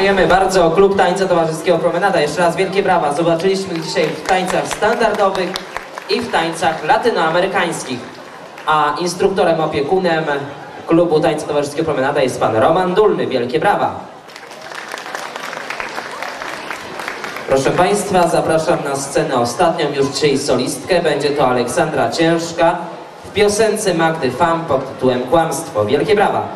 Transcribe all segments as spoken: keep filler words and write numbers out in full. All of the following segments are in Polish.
Dziękujemy bardzo. Klub Tańca Towarzyskiego Promenada. Jeszcze raz wielkie brawa. Zobaczyliśmy ich dzisiaj w tańcach standardowych i w tańcach latynoamerykańskich. A instruktorem, opiekunem klubu Tańca Towarzyskiego Promenada jest pan Roman Dulny. Wielkie brawa. Proszę Państwa, zapraszam na scenę ostatnią już dzisiaj solistkę. Będzie to Aleksandra Ciężka w piosence Magdy Fam pod tytułem Kłamstwo. Wielkie brawa.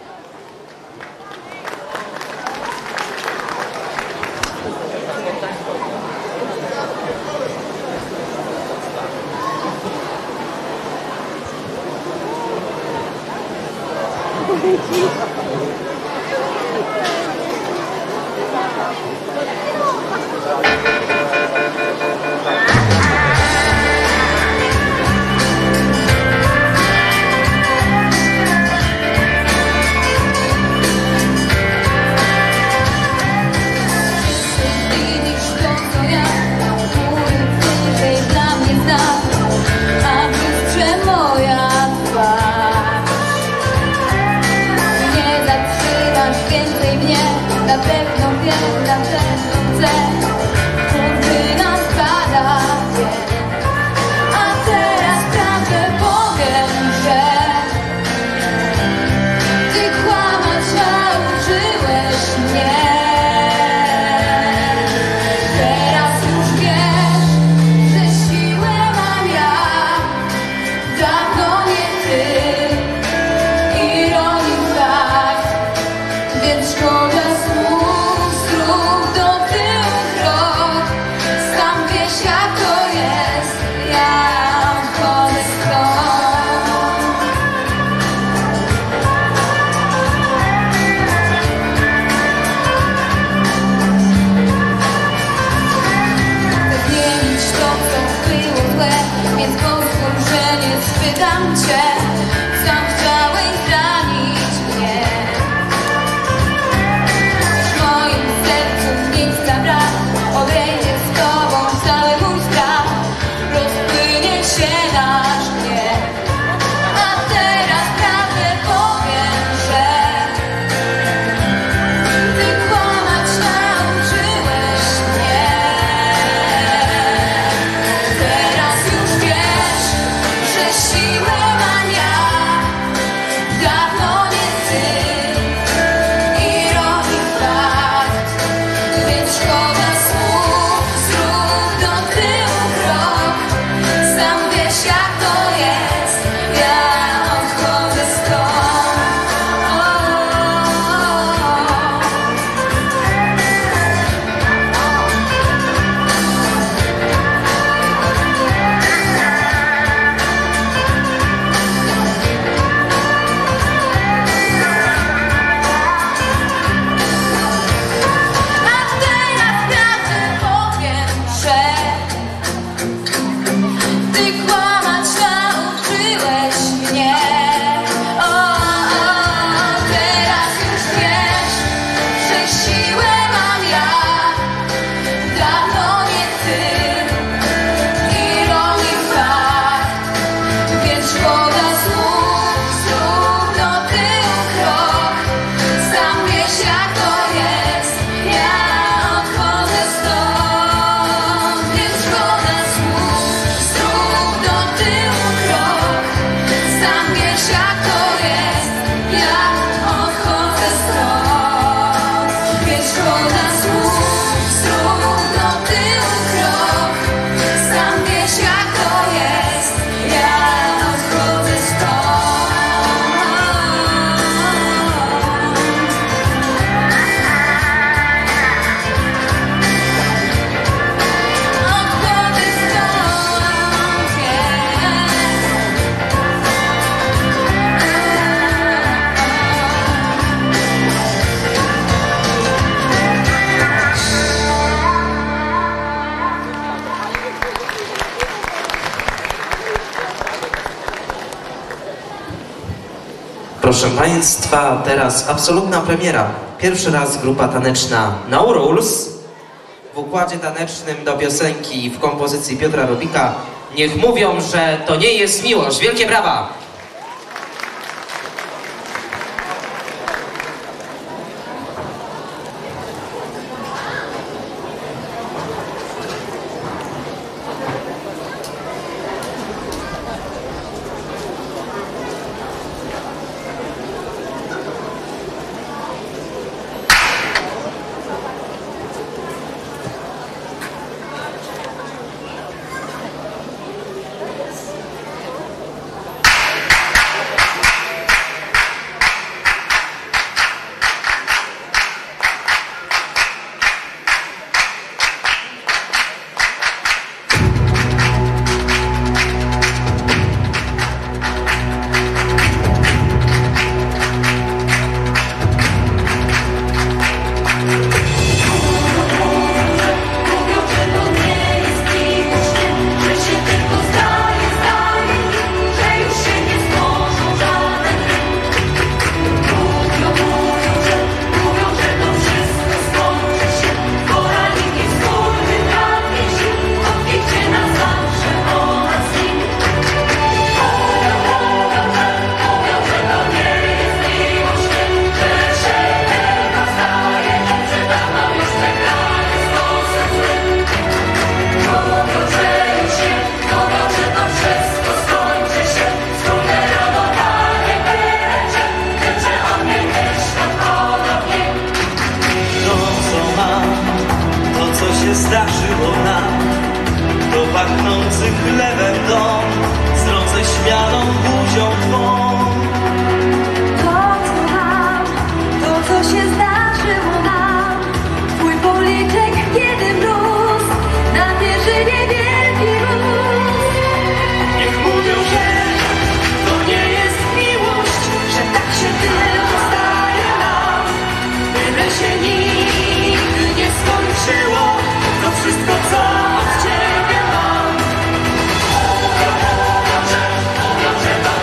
Proszę Państwa, teraz absolutna premiera. Pierwszy raz grupa taneczna No Rules w układzie tanecznym do piosenki w kompozycji Piotra Robika Niech mówią, że to nie jest miłość. Wielkie brawa! pachnący chlebem dom, zrodzę śmianą buzią twą. To, co mam, to, co się zdarzyło nam, twój policzek, kiedy mróz, na pierzynie wielki rósł. Niech mówią, że to nie jest miłość, Że tak się tylko zdaje nam, byle się nigdy nie skończyło, to wszystko, co od ciebie mam. Mówią, mówią, że, mówią, że to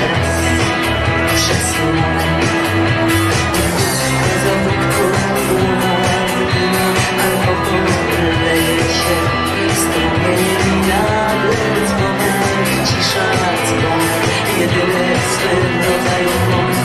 raz przesunąłem. Zawódką alkohol leje się strumieniem nagle dzwonek, cisza dzwon, jedyny w swym rodzaju błąd.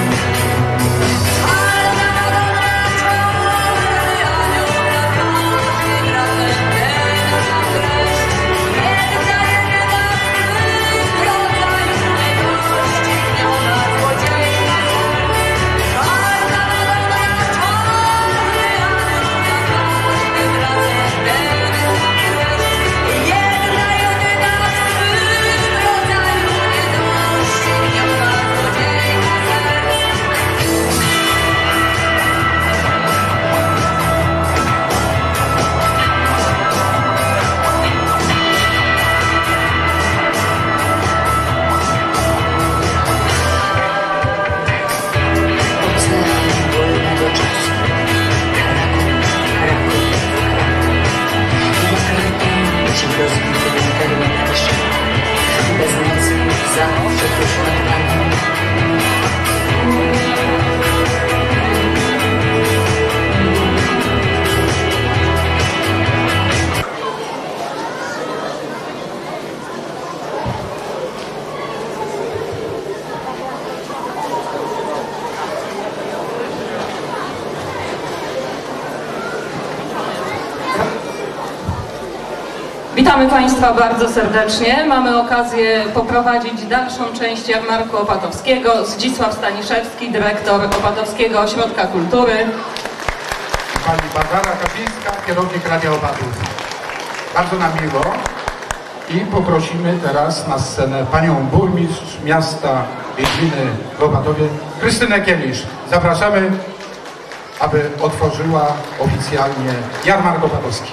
Witamy Państwa bardzo serdecznie. Mamy okazję poprowadzić dalszą część jarmarku opatowskiego. Zdzisław Staniszewski, dyrektor Opatowskiego Ośrodka Kultury. Pani Barbara Kapińska, kierownik Radia Opatów. Bardzo nam miło i poprosimy teraz na scenę panią burmistrz miasta Wiedźminy w Opatowie, Krystynę Kielisz. Zapraszamy, aby otworzyła oficjalnie jarmark opatowski.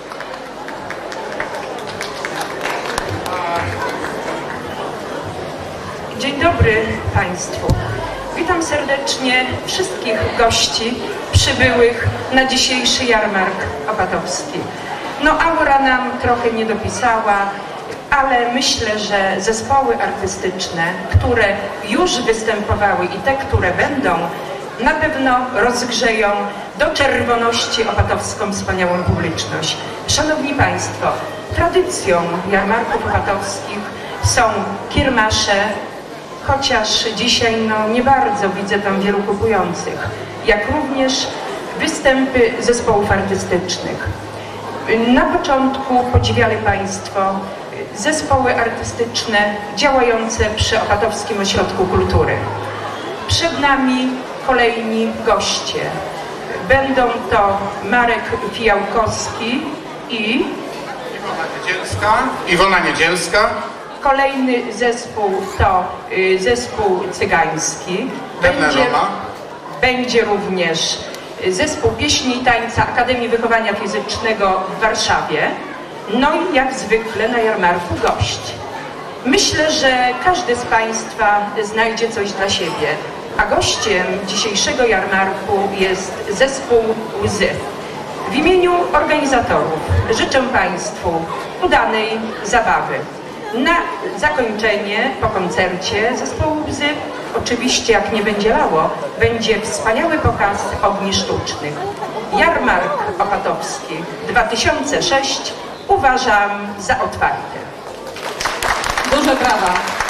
Dzień dobry Państwu. Witam serdecznie wszystkich gości przybyłych na dzisiejszy jarmark opatowski. No aura nam trochę nie dopisała, ale myślę, że zespoły artystyczne, które już występowały i te, które będą, na pewno rozgrzeją do czerwoności opatowską wspaniałą publiczność. Szanowni Państwo, tradycją jarmarków opatowskich są kiermasze, chociaż dzisiaj no, nie bardzo widzę tam wielu kupujących, jak również występy zespołów artystycznych. Na początku podziwiali Państwo zespoły artystyczne działające przy Opatowskim Ośrodku Kultury. Przed nami kolejni goście. Będą to Marek Fijałkowski i Iwona Niedzielska. Iwona Niedzielska. Kolejny zespół to y, zespół cygański. Będzie, będzie również zespół pieśni i tańca Akademii Wychowania Fizycznego w Warszawie. No i jak zwykle na jarmarku gość. Myślę, że każdy z Państwa znajdzie coś dla siebie, a gościem dzisiejszego jarmarku jest zespół Łzy. W imieniu organizatorów życzę Państwu udanej zabawy. Na zakończenie, po koncercie zespołu Łzy, oczywiście jak nie będzie lało, będzie wspaniały pokaz ogni sztucznych. Jarmark Opatowski dwa tysiące sześć uważam za otwarty. Duże brawa.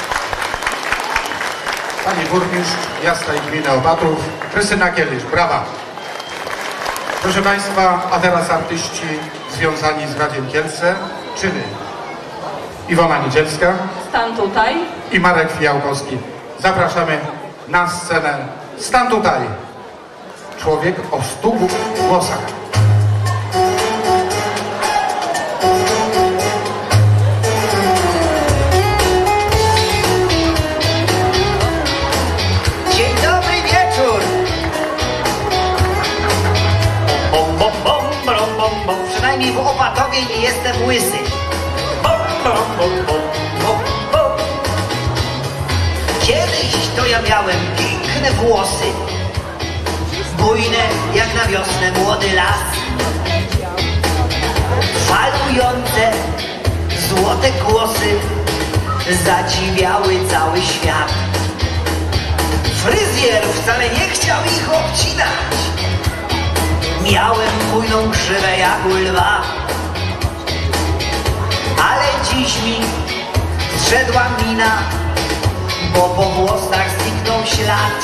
Pani burmistrz miasta i gminy Opatów, Krystyna Kielisz. Brawa. Proszę Państwa, a teraz artyści związani z Radiem Kielce, czyny Iwona Niedzielska. Stan tutaj. I Marek Fijałkowski. Zapraszamy na scenę. Stan tutaj. Człowiek o stu głosach. Dzień dobry wieczór. Bom, bom, bom, bom, bom, bom. Przynajmniej w Opatowie nie jestem łysy. Bom, bom, bom, bom, bom, bom. Kiedyś to ja miałem piękne włosy, bujne jak na wiosnę młody las, falujące złote kłosy zadziwiały cały świat. Fryzjer wcale nie chciał ich obcinać. Miałem bujną grzywę jak u lwa, ale dziś mi zszedła mina, bo po włosach zniknął ślad.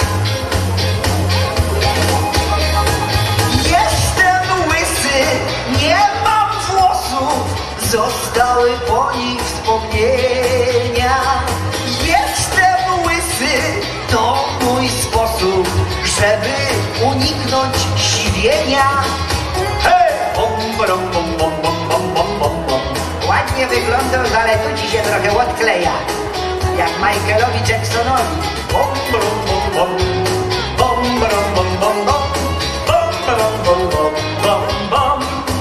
Jestem łysy, nie mam włosów, zostały po nich wspomnienia. Jestem łysy, to mój sposób, żeby uniknąć siwienia. Hej! Bom, bom, bom, bom, bom, bom, bom, bom, bom. Ładnie wyglądasz, ale tu ci się trochę odkleja, jak Michaelowi Jacksonowi. Bom, bom, bom, bom. Bom, bom, bom, bom, bom. Bom, bom, bom, bom, bom, bom.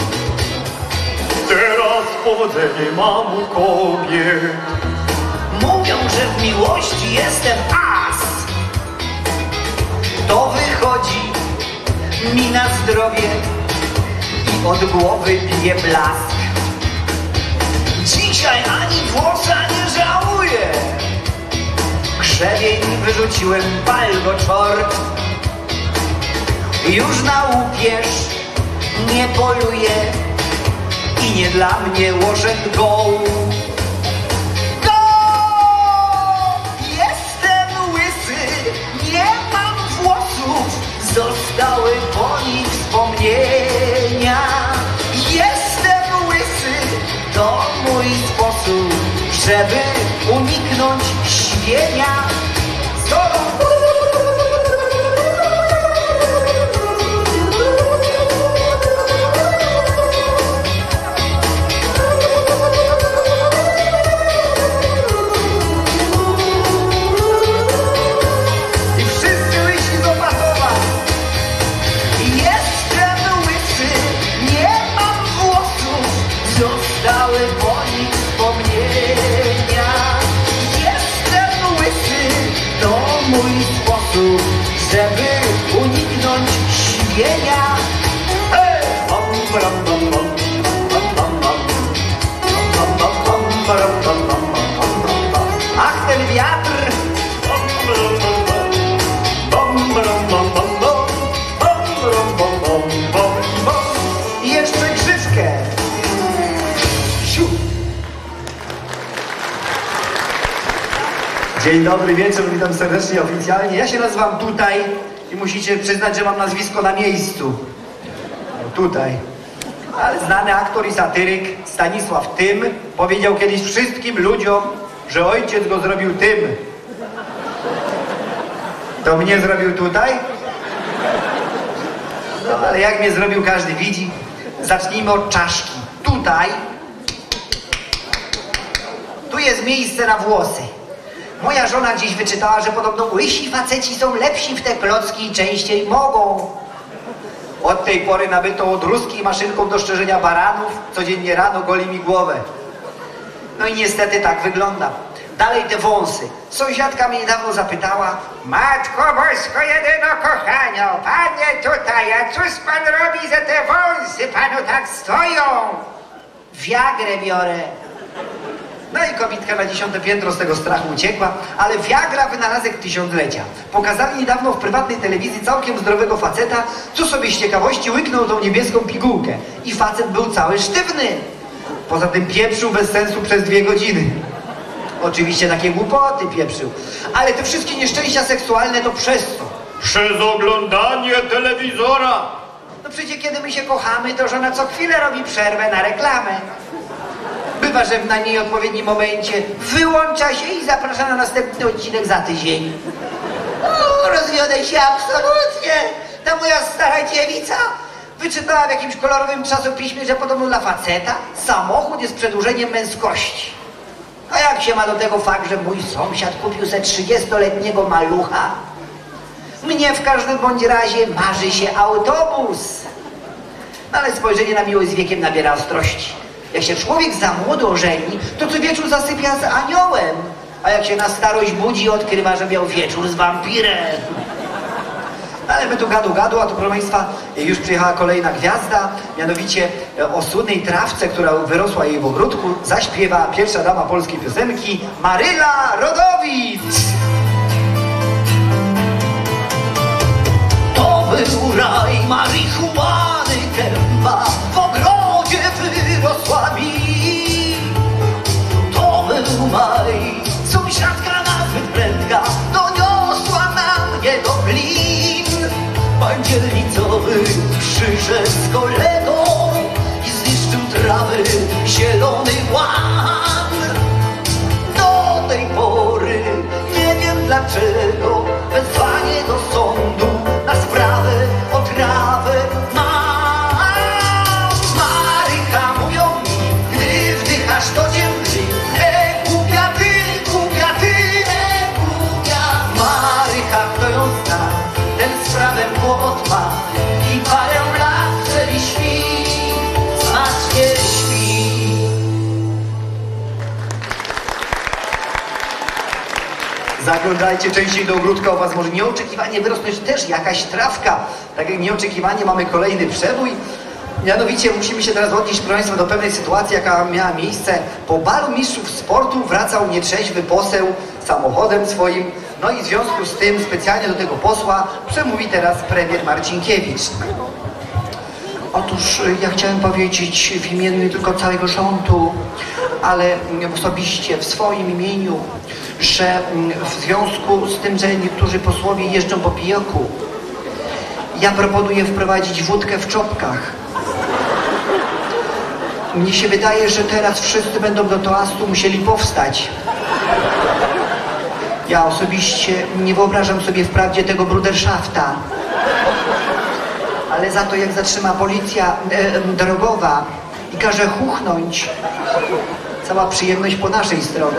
Teraz powodzenie mam u kobiet. Mówią, że w miłości jestem as. To wychodzi mi na zdrowie i od głowy bije blask. Dzisiaj ani włosa nie żałuję. Grzebień wyrzuciłem, pal go czort. Już na łupież nie poluję i nie dla mnie wash and go. Go! Jestem łysy, nie mam włosów, zostały po nich wspomnienia. Jestem łysy, to mój sposób, żeby uniknąć świenia. Solo! Żeby uniknąć świenia. Hey! Ach, ten wiatr! I jeszcze grzywkę. Siu. Dzień dobry wieczór, witam serdecznie oficjalnie. Ja się nazywam Tutaj i musicie przyznać, że mam nazwisko na miejscu. Tutaj. Ale znany aktor i satyryk Stanisław Tym powiedział kiedyś wszystkim ludziom, że ojciec go zrobił tym. To mnie zrobił Tutaj? No ale jak mnie zrobił, każdy widzi. Zacznijmy od czaszki. Tutaj. Tu jest miejsce na włosy. Moja żona gdzieś wyczytała, że podobno łysi faceci są lepsi w te klocki i częściej mogą. Od tej pory nabyto od ruskiej maszynką do szczerzenia baranów. Codziennie rano goli mi głowę. No i niestety tak wygląda. Dalej te wąsy. Sąsiadka mnie niedawno zapytała: Matko Bosko jedyno kochania, panie Tutaj, a cóż pan robi, że te wąsy panu tak stoją? Viagrę biorę. No i kobitka na dziesiąte piętro z tego strachu uciekła, ale Viagra wynalazek tysiąclecia. Pokazali niedawno w prywatnej telewizji całkiem zdrowego faceta, co sobie z ciekawości łyknął tą niebieską pigułkę. I facet był cały sztywny. Poza tym pieprzył bez sensu przez dwie godziny. Oczywiście takie głupoty pieprzył. Ale te wszystkie nieszczęścia seksualne to przez co? Przez oglądanie telewizora. No przecież kiedy my się kochamy, to żona co chwilę robi przerwę na reklamę. Bywa, że w na niej odpowiednim momencie wyłącza się i zaprasza na następny odcinek za tydzień. O, rozwiodę się absolutnie. Ta moja stara dziewica wyczytała w jakimś kolorowym czasopiśmie, że podobno dla faceta samochód jest przedłużeniem męskości. A jak się ma do tego fakt, że mój sąsiad kupił se trzydziestoletniego malucha? Mnie w każdym bądź razie marzy się autobus. No ale spojrzenie na miłość z wiekiem nabiera ostrości. Jak się człowiek za młodo ożeni, to co wieczór zasypia z aniołem. A jak się na starość budzi, odkrywa, że miał wieczór z wampirem. Ale my tu gadu gadu, a tu proszę Państwa, już przyjechała kolejna gwiazda, mianowicie o słynnej trawce, która wyrosła jej w ogródku, zaśpiewa pierwsza dama polskiej piosenki, Maryla Rodowicz. był raj marihuany gęba, w ogrodzie wyrosła mi. To był maj, sąsiadka nazwy prędka doniosła na mnie do glin. Pan dzielnicowy przyszedł z kolegą i zniszczył trawy zielony łan. Do tej pory nie wiem dlaczego wezwanie do sądu na sprawę o trawę mam. Marycha, mówią mi, gdy wdychasz to cię mdli. E, głupia ty, głupia ty, e, głupia. Marycha, kto ją zna, ten z prawem kłopot ma i parę lat wtedy śpi, smacznie śpi. Zaglądajcie częściej do ogródka, u was może nieoczekiwanie wyrosnąć też jakaś trawka. Tak jak nieoczekiwanie mamy kolejny przebój. Mianowicie musimy się teraz odnieść, proszę Państwa, do pewnej sytuacji, jaka miała miejsce. Po balu mistrzów sportu wracał nietrzeźwy poseł samochodem swoim. No i w związku z tym specjalnie do tego posła przemówi teraz premier Marcinkiewicz. Otóż ja chciałem powiedzieć w imieniu nie tylko całego rządu, ale osobiście w swoim imieniu, że w związku z tym, że niektórzy posłowie jeżdżą po pijoku, ja proponuję wprowadzić wódkę w czopkach. Mnie się wydaje, że teraz wszyscy będą do toastu musieli powstać. Ja osobiście nie wyobrażam sobie wprawdzie tego bruderszafta, ale za to jak zatrzyma policja e, drogowa i każe chuchnąć, cała przyjemność po naszej stronie.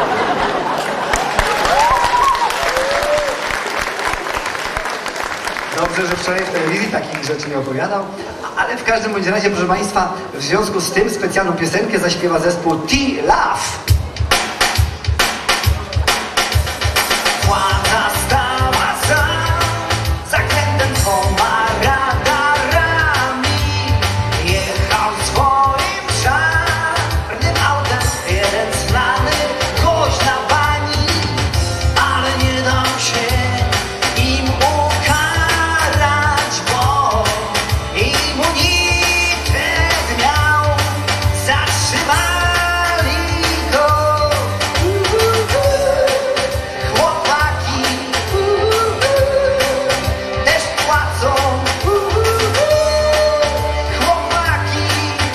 Dobrze, że wczoraj w telewizji takich rzeczy nie opowiadał, ale w każdym bądź razie, proszę Państwa, w związku z tym specjalną piosenkę zaśpiewa zespół T-Love. Władza stała za zakrętem dwoma radarami. Jechał swoim czarnym autem jeden znany gość na bani, ale nie dał się im ukarać, bo immunitet miał. Zatrzymali go. Chłopaki też płacą. Chłopaki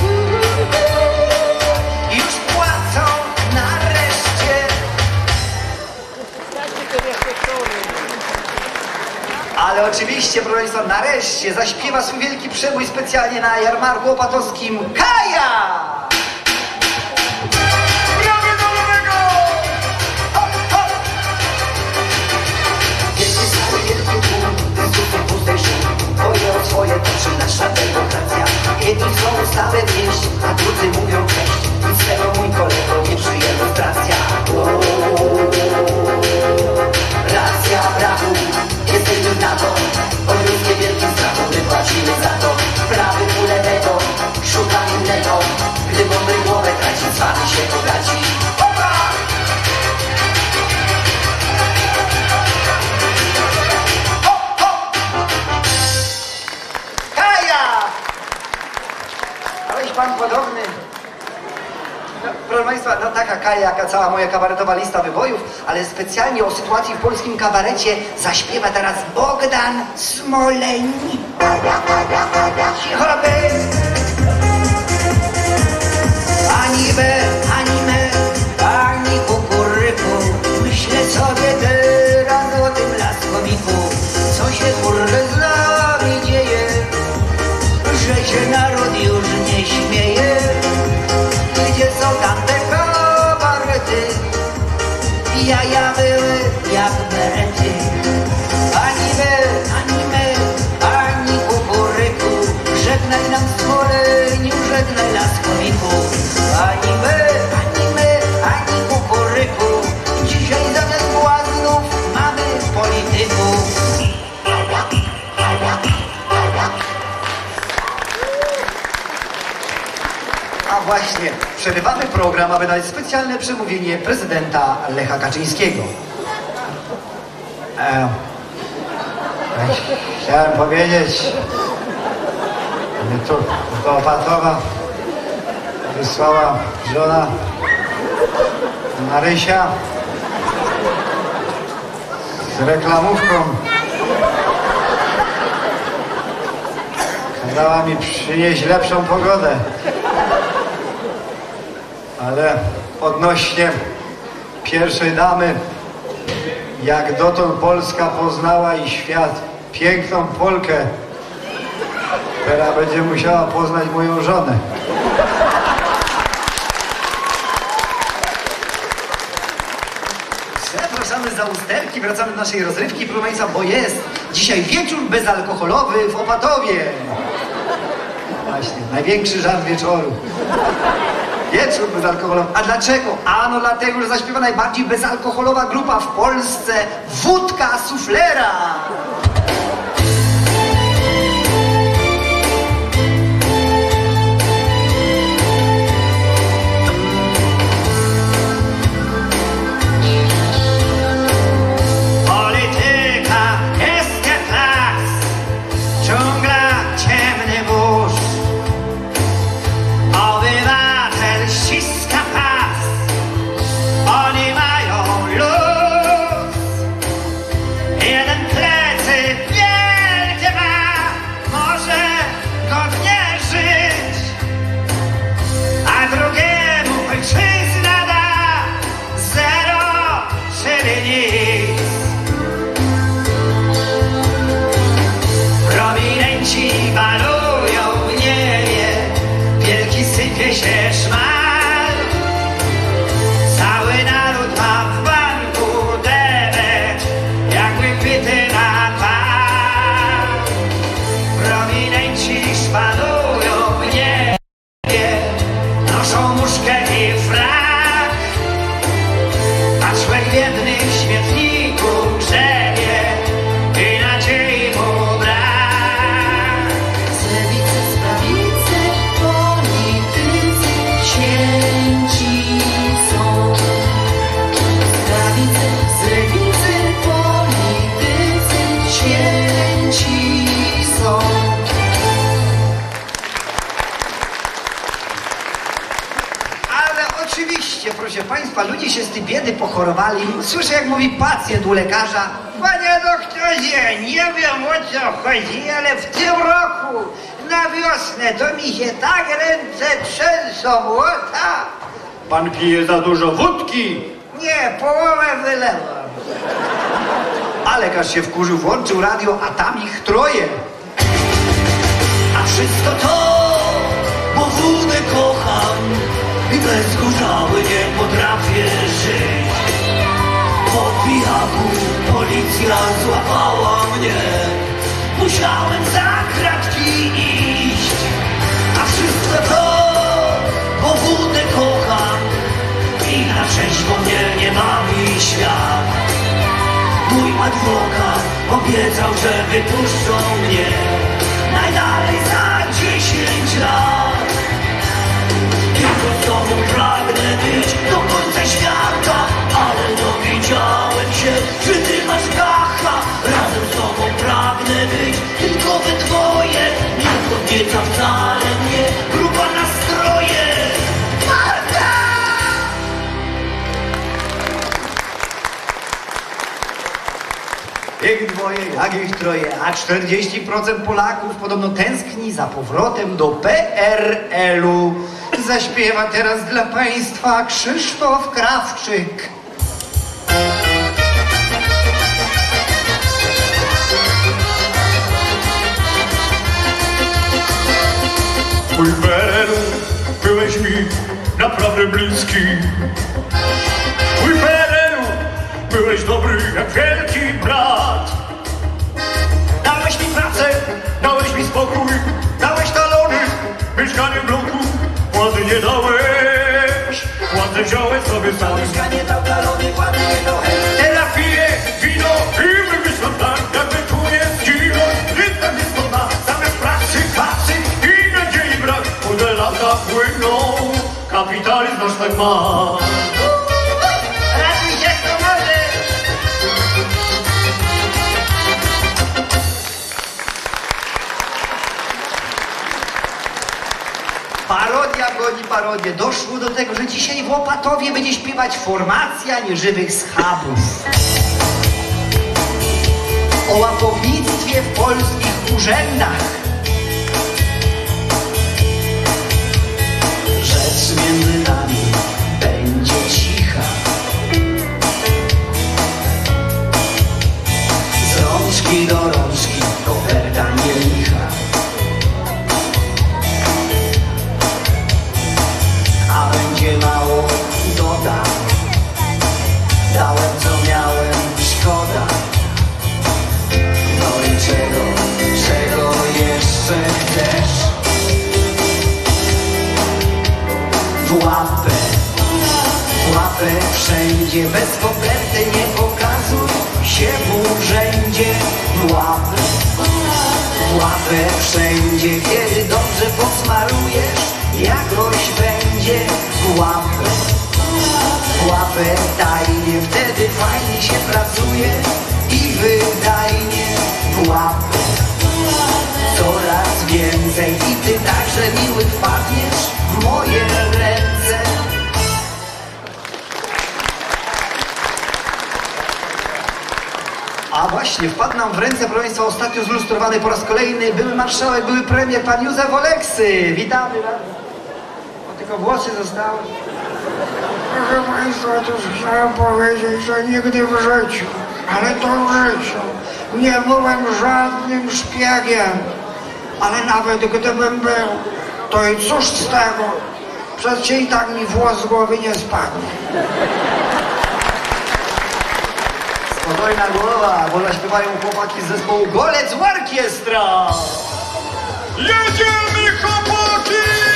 już płacą nareszcie. Ale oczywiście, proszę Państwa, nareszcie zaśpiewa swój wielki przebój specjalnie na jarmarku opatowskim Kaja! Brawy do nowego! Hop, hop! Wielki cały wielki tłum, dyskusji pustej szum, boje o swoje toczy nasza demokracja. Jedni chcą ustawę wnieść, a drudzy mówią cześć. Nic z tego, mój kolego, nie przyje lustracja. Racja, brawu, jesteśmy na to, choć ludzkie wielkim strachom wypłacimy za to. Prawy u lewego, szukam innego, gdy mądry głowę traci, z wami się bogaci. Opa! Hop, hop! Kaja! Aleś pan podobny. No, proszę Państwa, no taka Kaja, jaka cała moja kabaretowa lista wybojów, ale specjalnie o sytuacji w polskim kabarecie zaśpiewa teraz Bogdan Smoleń. Cicho robię. Ani be, ani me, ani kukuryku. Myślę sobie teraz o tym laskowiku. Co się kurde z nami dzieje, że się naród już nie śmieje. Gdzie są tamte kabarety? Jaja były jak berety. Ani my, ani my, ani kukuryku. Żegnaj nam Smoleniu, żegnaj laskowiku. Ani my, ani my, ani kukuryku. Dzisiaj zamiast błaznów mamy polityków. A właśnie, przerywamy program, aby dać specjalne przemówienie prezydenta Lecha Kaczyńskiego. E, Chciałem powiedzieć, mnie tu do Opatowa wysłała żona Marysia z reklamówką. Kazała mi przynieść lepszą pogodę. Ale odnośnie pierwszej damy, jak dotąd Polska poznała i świat piękną Polkę, teraz będzie musiała poznać moją żonę. Zapraszamy za usterki, wracamy do naszej rozrywki, proszę Państwa, bo jest dzisiaj wieczór bezalkoholowy w Opatowie. Właśnie, największy żart wieczoru. Wieczór bezalkoholowy. A dlaczego? Ano dlatego, że zaśpiewa najbardziej bezalkoholowa grupa w Polsce, Wódka Suflera. Proszę Państwa, ludzie się z tej biedy pochorowali. Słyszę, jak mówi pacjent u lekarza: panie doktorze, nie wiem, o co chodzi, ale w tym roku na wiosnę to mi się tak ręce trzęsą, o tak. Pan pije za dużo wódki. Nie, połowę wylewam. A lekarz się wkurzył, włączył radio, a tam ich troje. A wszystko to, bo wódę kocham i bez gorzały nie potrafię żyć. Po pijaku policja złapała mnie, musiałem za kratki iść. A wszystko to, bo wódę kocham i na trzeźwo mnie nie bawi świat. Mój adwokat obiecał, że wypuszczą mnie najdalej za dziesięć lat. Tylko z tobą pragnę być do końca świata, ale dowiedziałem się, że ty masz gacha. Razem z tobą pragnę być tylko we dwoje. Nie podnieca wcale mnie grupa nastroje. Marta! Ich dwoje, jak ich troje, a czterdzieści procent Polaków podobno tęskni za powrotem do P R L-u. Zaśpiewa teraz dla Państwa Krzysztof Krawczyk. Mój P R L-u, byłeś mi naprawdę bliski. Mój P R L-u, byłeś dobry jak wielki brat. Dałeś mi pracę, dałeś mi spokój, dałeś talony, mieszkanie w bloku. Władzy nie dałeś, władzę wziąłeś sobie sam. Mieszkanie dał talony, władzy nie dałeś. Teraz piję wino i wymyślam tak, jakby tu nie zginąć. Nic tak nie stąd, zamiast pracy, pracy i nadziei brak. Młode lata płyną, kapitalizm nasz tak ma. Ratuj się kto może. parodię. Doszło do tego, że dzisiaj w Opatowie będzie śpiewać formacja nieżywych schabów. O łapownictwie w polskich urzędach. Rzecz między nami będzie cicha. Z rączki do rączki koperta nie licha. A będzie mało, dodam. Dałem co miałem, szkoda. No i czego, czego jeszcze chcesz? W łapę, w łapę wszędzie, bez koperty nie pokazuj się w urzędzie. W łapę, w łapę wszędzie, kiedy dobrze posmarujesz, jakoś będzie. W łapę, w łapę tajnie, wtedy fajnie się pracuje i wydajnie. W łapę coraz więcej i ty także miły wpadniesz w moje ręce. A właśnie, wpadł nam w ręce, proszę Państwa, ostatnio zlustrowany po raz kolejny były marszałek, były premier, pan Józef Oleksy. Witamy bardzo. O, tylko włosy zostały. Proszę Państwa, to chciałem powiedzieć, że nigdy w życiu, ale to w życiu, nie byłem żadnym szpiegiem. Ale nawet gdybym był, to i cóż z tego? Przecież i tak mi włos z głowy nie spadnie. Spokojna głowa, bo zaśpiewają chłopaki z zespołu Golec Orkiestra. Jedziemy, chłopaki!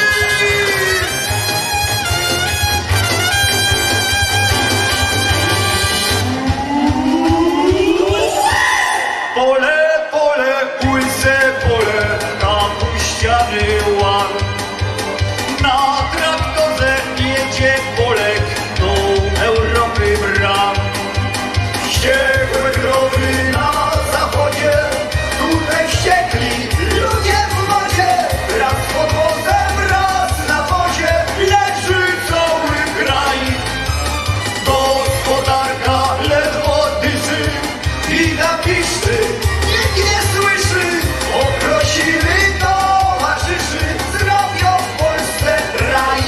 Pole, pole, łyse pole, kapuściany łan. Na traktorze jedzie Polek do Europy bram. Ściekłe krowy na zachodzie, tutaj wściekli ludzie w wodzie. Raz pod wozem, raz na wozie, leży cały kraj. Gospodarka ledwo dyszy i napiszczy, nikt nie słyszy. Poprosimy towarzyszy, zrobią w Polsce raj.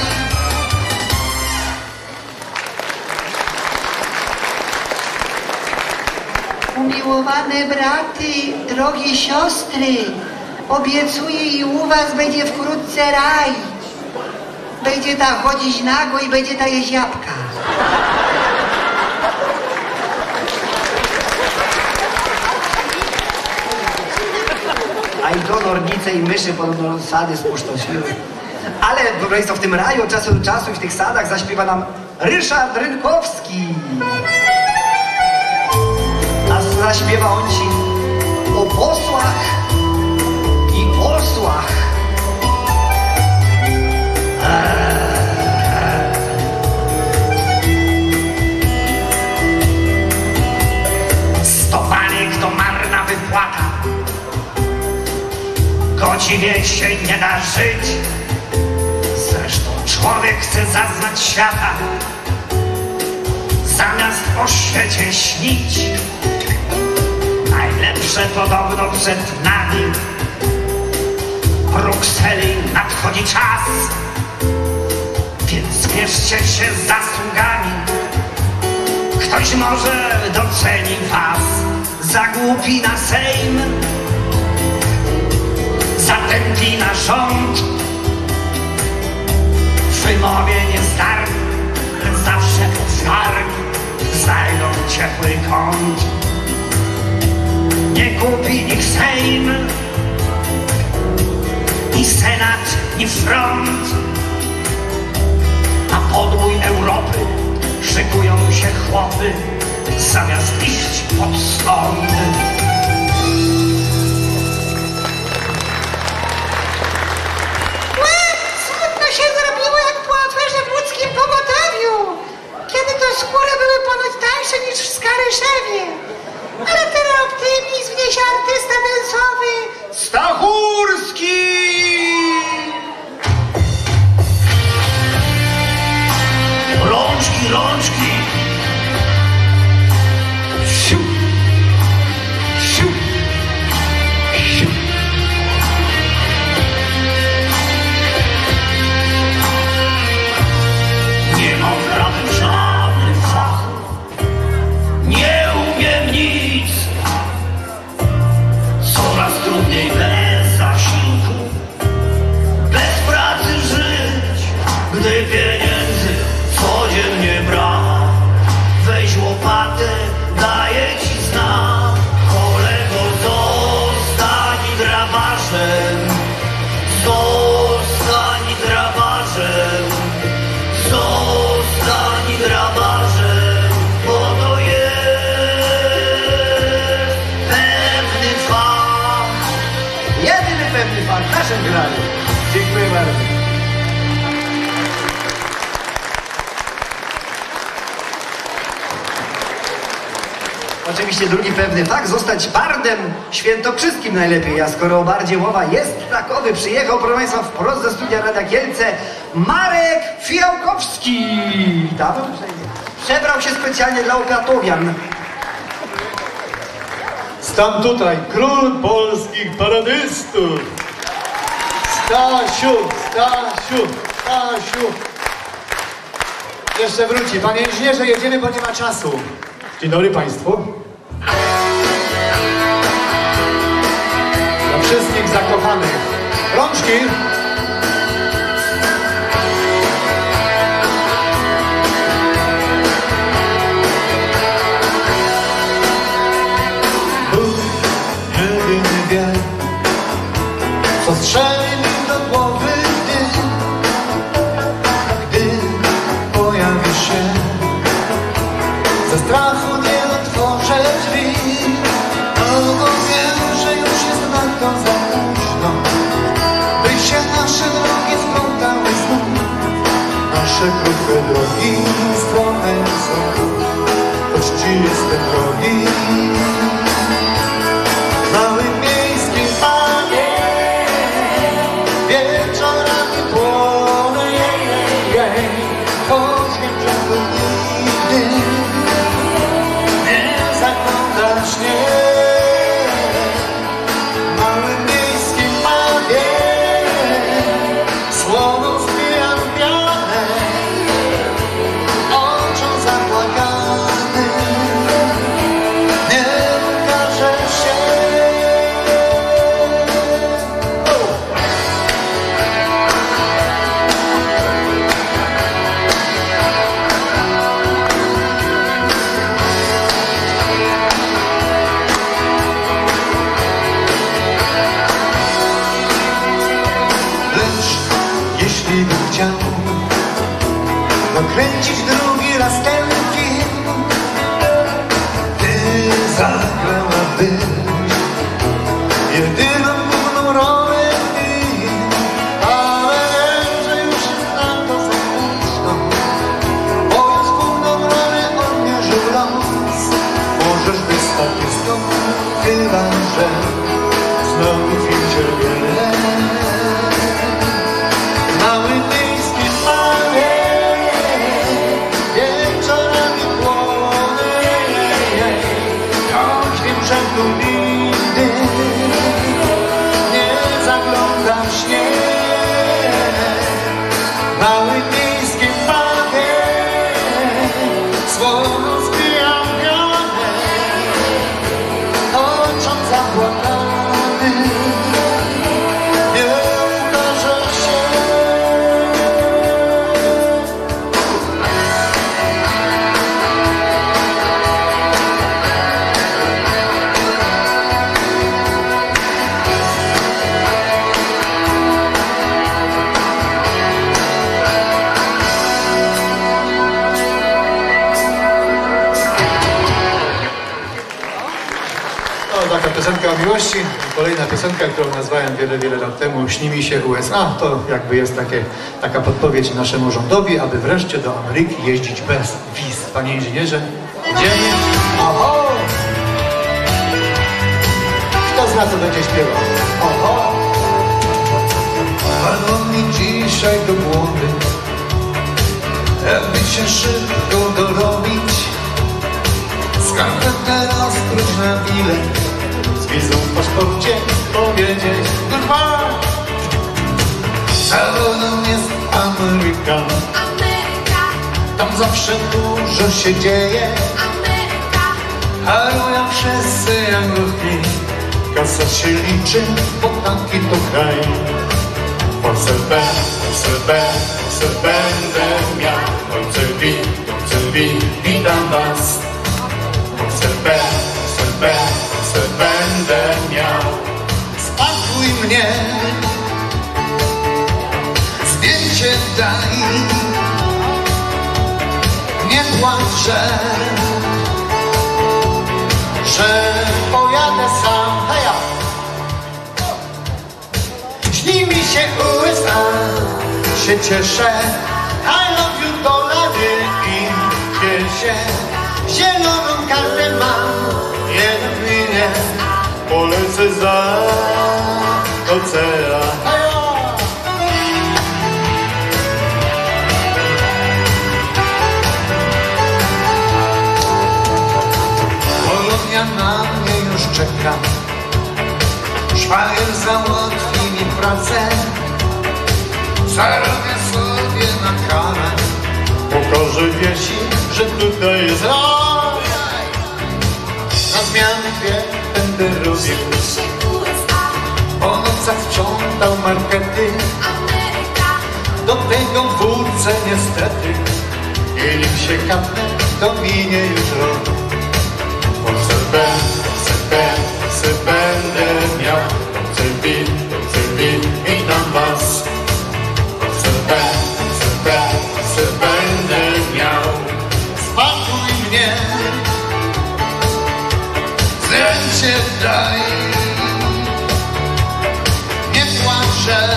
Umiłowane braty, drogie siostry, obiecuję i u was będzie wkrótce raj. Będzie ta chodzić nago i będzie ta jeść jabłka. A i to nornice i myszy podobno sady spustosiły. Ale, proszę Państwa, w tym raju od czasu do czasu i w tych sadach zaśpiewa nam Ryszard Rynkowski. A zaśpiewa on ci o posłach i osłach. Stopanek to marna wypłata. Godziwie się nie da żyć. Zresztą człowiek chce zaznać świata, zamiast o świecie śnić. Najlepsze podobno przed nami. Brukseli nadchodzi czas, więc spieszcie się z zasługami. Ktoś może doceni was za głupi na Sejm, zatępi na rząd. W wymowie niezdarni, lecz zawsze ofiarni znajdą ciepły kąt. Nie kupi ich Sejm, ni Senat, ni front. Na podbój Europy szykują się chłopy, zamiast iść pod sąd. Smutno się zrobiło jak po aferze w łódzkim pogotowiu, kiedy to skóry były ponoć tańsze niż w Skaryszewie. Ale ten optymizm wniesie artysta densowy Stachurski! Oczywiście drugi pewny fakt, zostać bardem świętokrzyskim najlepiej, a skoro o bardzie mowa jest takowy, przyjechał, proszę Państwa, wprost ze studia Radia Kielce Marek Fijałkowski. Witamy uprzejmie. Przebrał się specjalnie dla opatowian. Stam tutaj, król polskich paradystów. Stasiu, Stasiu, Stasiu. Jeszcze wróci. Panie inżynierze, jedziemy, bo nie ma czasu. Dzień dobry Państwu. Dla wszystkich zakochanych. Rączki. Bóg jedyny wie, co strzeli mi do głowy, gdy, gdy pojawi się. Ze strachu nie otworzę drzwi, bo wiem, że już jest bardzo za późno, by się nasze drogi splątały znów. Nasze krótkie drogi strome są, choć ci jestem drogi. Mały miejski panie, wieczorami płonę, choć wiem, że to nigdy nie zaglądasz, nie. Mały miejski panie, słowo zbijam pianę, oczom zapłakany, nie ukaże się. Lecz jeśli bym chciał nakręcić drugi raz ten film, ty zagrałabyś jedyną główną rolę w nim. Ale wiem, że już jest na to za późno, bo już główną rolę odmierzył los. Możesz być statystą, chyba że znowu film cierpienia. Mały miejski panie, wieczorami płonę, choć wiem, że tu nigdy nie zaglądasz, nie. Mały miejski panie, słowo zbijam pianę, oczom zapłakany, nie ukaże się. O, taka piosenka o miłości. Kolejna piosenka, którą nazwałem wiele, wiele lat temu Śni mi się U S A. To jakby jest takie, taka podpowiedź naszemu rządowi, aby wreszcie do Ameryki jeździć bez wiz. Panie inżynierze, idziemy. Oho! Kto zna, co będzie śpiewał? Oho! Padło mi dzisiaj do głowy, jakby się szybko dorobić. Skarpetę rozkróć na bilet, z wizą w paszporcie powiedzieć goodbye. Zawodą jest Ameryka, tam zawsze dużo się dzieje. Harują wszyscy jak ruchy, kasa się liczy, bo taki to kraj. Polsce B, Polsce B, Polsce będę miał. Polsce V, Polsce V, witam was. Polsce B, Polsce B, Polsce będę miał. Spakuj mnie, zdjęcie daj, nie płacz, że, że pojadę sam. Heja! Śni mi się U S A, się cieszę, I love you dolary i wierzę, zieloną kartę mam. lecę za ocean. Polonia na mnie już czeka, szwagier załatwi mi pracę, zarobię sobie na karę, pokażę wiesi, że tutaj jest raj. Na zmiankę będę robił, po nocach sprzątał markety, do tego wódce niestety, i nim się kapnę, to minie już rok. Chcę będę, chcę będę, chcę będę miał, chcę bit, chcę bit i dam was. Chcę będę, chcę będę, chcę będę miał, spakuj mnie, zdjęcie daj, nie płaczę,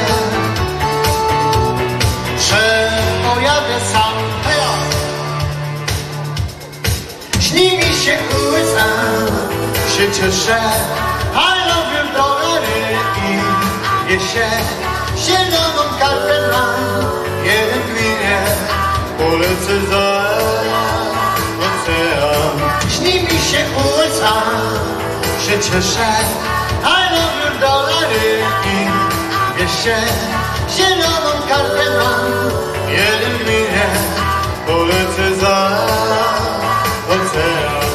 że pojadę sam. Śni mi się łysa, się cieszę, I love you dolary i wiesie zieloną kartę mam, jeden gminie, polecę za ocean. Śni mi się łysa, się cieszę, I love you dolary i wiesie zieloną kartę mam, jeden gminie, polecę za ocean.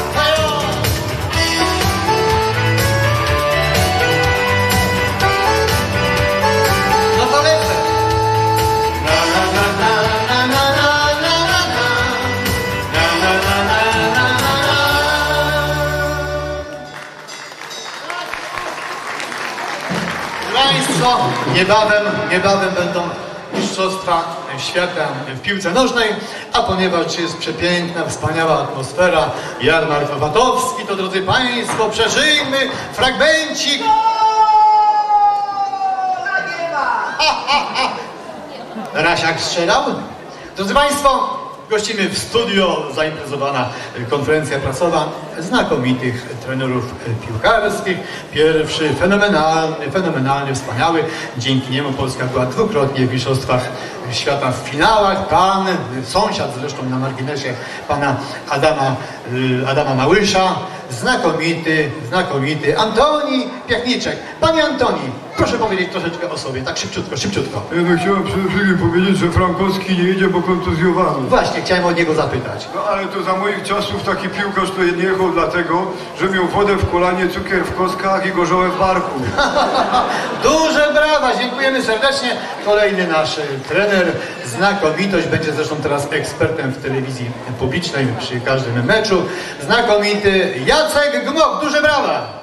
No to lecę. Na na na na na na na na na na na na na na. Państwo, niebawem, niebawem będą Mistrzostwa Świata w piłce nożnej, a ponieważ jest przepiękna, wspaniała atmosfera, jarmark opatowski, to drodzy Państwo, przeżyjmy fragmencik. Rasiak strzelał. Drodzy Państwo, gościmy w studio, zaimprezowana konferencja prasowa znakomitych trenerów piłkarskich. Pierwszy fenomenalny, fenomenalny, wspaniały. Dzięki niemu Polska była dwukrotnie w Mistrzostwach Świata w finałach. Pan, sąsiad zresztą na marginesie pana Adama, Adama Małysza, znakomity, znakomity Antoni Piachniczek. Panie Antoni, proszę powiedzieć troszeczkę o sobie, tak szybciutko, szybciutko. Ja no chciałem przede wszystkim powiedzieć, że Frankowski nie idzie, bo kontuzjowany. Właśnie, chciałem od niego zapytać. No ale to za moich czasów taki piłkarz to nie jechał dlatego, że miał wodę w kolanie, cukier w kostkach i gorzołę w barku. Duże brawa, dziękujemy serdecznie. Kolejny nasz trener, znakomitość, będzie zresztą teraz ekspertem w telewizji publicznej przy każdym meczu. Znakomity Jacek Gmok, duże brawa.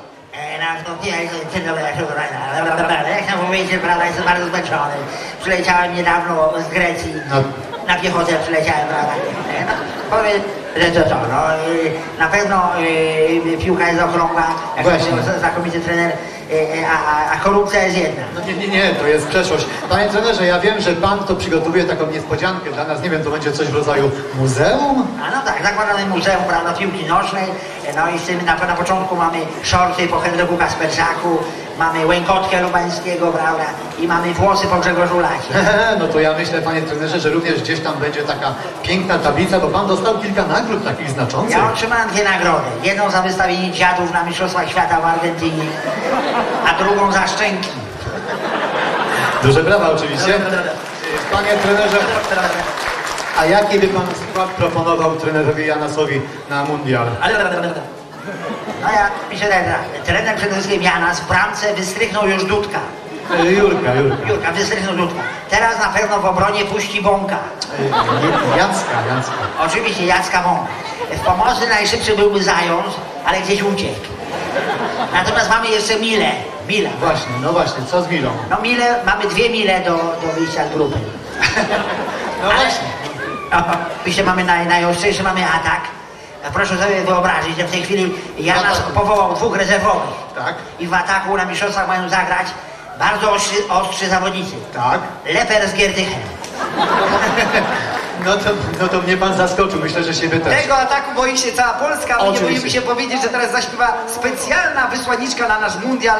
Jak chciałem powiedzieć, że prawda, jestem bardzo zmęczony. Przyleciałem niedawno z Grecji. No. Na piechotę przyleciałem, prawda. No, powiem, że to co, no, na pewno y, piłka jest okrągła, jak to znakomity trener, y, a, a korupcja jest jedna. No nie, nie, nie, to jest przeszłość. Panie trenerze, ja wiem, że pan to przygotowuje taką niespodziankę dla nas, nie wiem, to będzie coś w rodzaju muzeum? A no tak, zakładamy muzeum, prawda, piłki nożnej, no i z tym na, na początku mamy shorty po Henryku Kasperczaku, mamy łękotkę Lubańskiego, prawda, i mamy włosy po Grzegorzu Lacie. No to ja myślę, panie trenerze, że również gdzieś tam będzie taka piękna tablica, bo pan dostał kilka nagród takich znaczących. Ja otrzymałem dwie nagrody. Jedną za wystawienie dziadów na Mistrzostwach Świata w Argentynie, a drugą za szczęki. Duże brawa oczywiście. Panie trenerze, a jaki by pan skład proponował trenerowi Janasowi na mundial? No ja piszę tak, trener przede wszystkim Janas w bramce wystrychnął już Dudka. Jurka, Jurka. Jurka, wystrychnął Dudka. Teraz na pewno w obronie puści Bąka. Jacka, Jacka. Oczywiście Jacka Bąka. W pomocy najszybszy byłby Zając, ale gdzieś uciekł. Natomiast mamy jeszcze Milę. Mila. Właśnie, no właśnie, co z Milą? No Milę, mamy dwie Mile do, do wyjścia z grupy. No ale, właśnie. No, oczywiście mamy naj, najostrzejszy mamy atak. Proszę sobie wyobrazić, że w tej chwili Janas powołał dwóch rezerwowych. Tak. I w ataku na mistrzostwach mają zagrać bardzo ostrzy, ostrzy zawodnicy. Tak. Leper z Giertychem. No to, no to mnie pan zaskoczył, myślę, że się wy też. Tego ataku boi się cała Polska, a my nie Oczywiście. boimy się powiedzieć, że teraz zaśpiewa specjalna wysłanniczka na nasz mundial.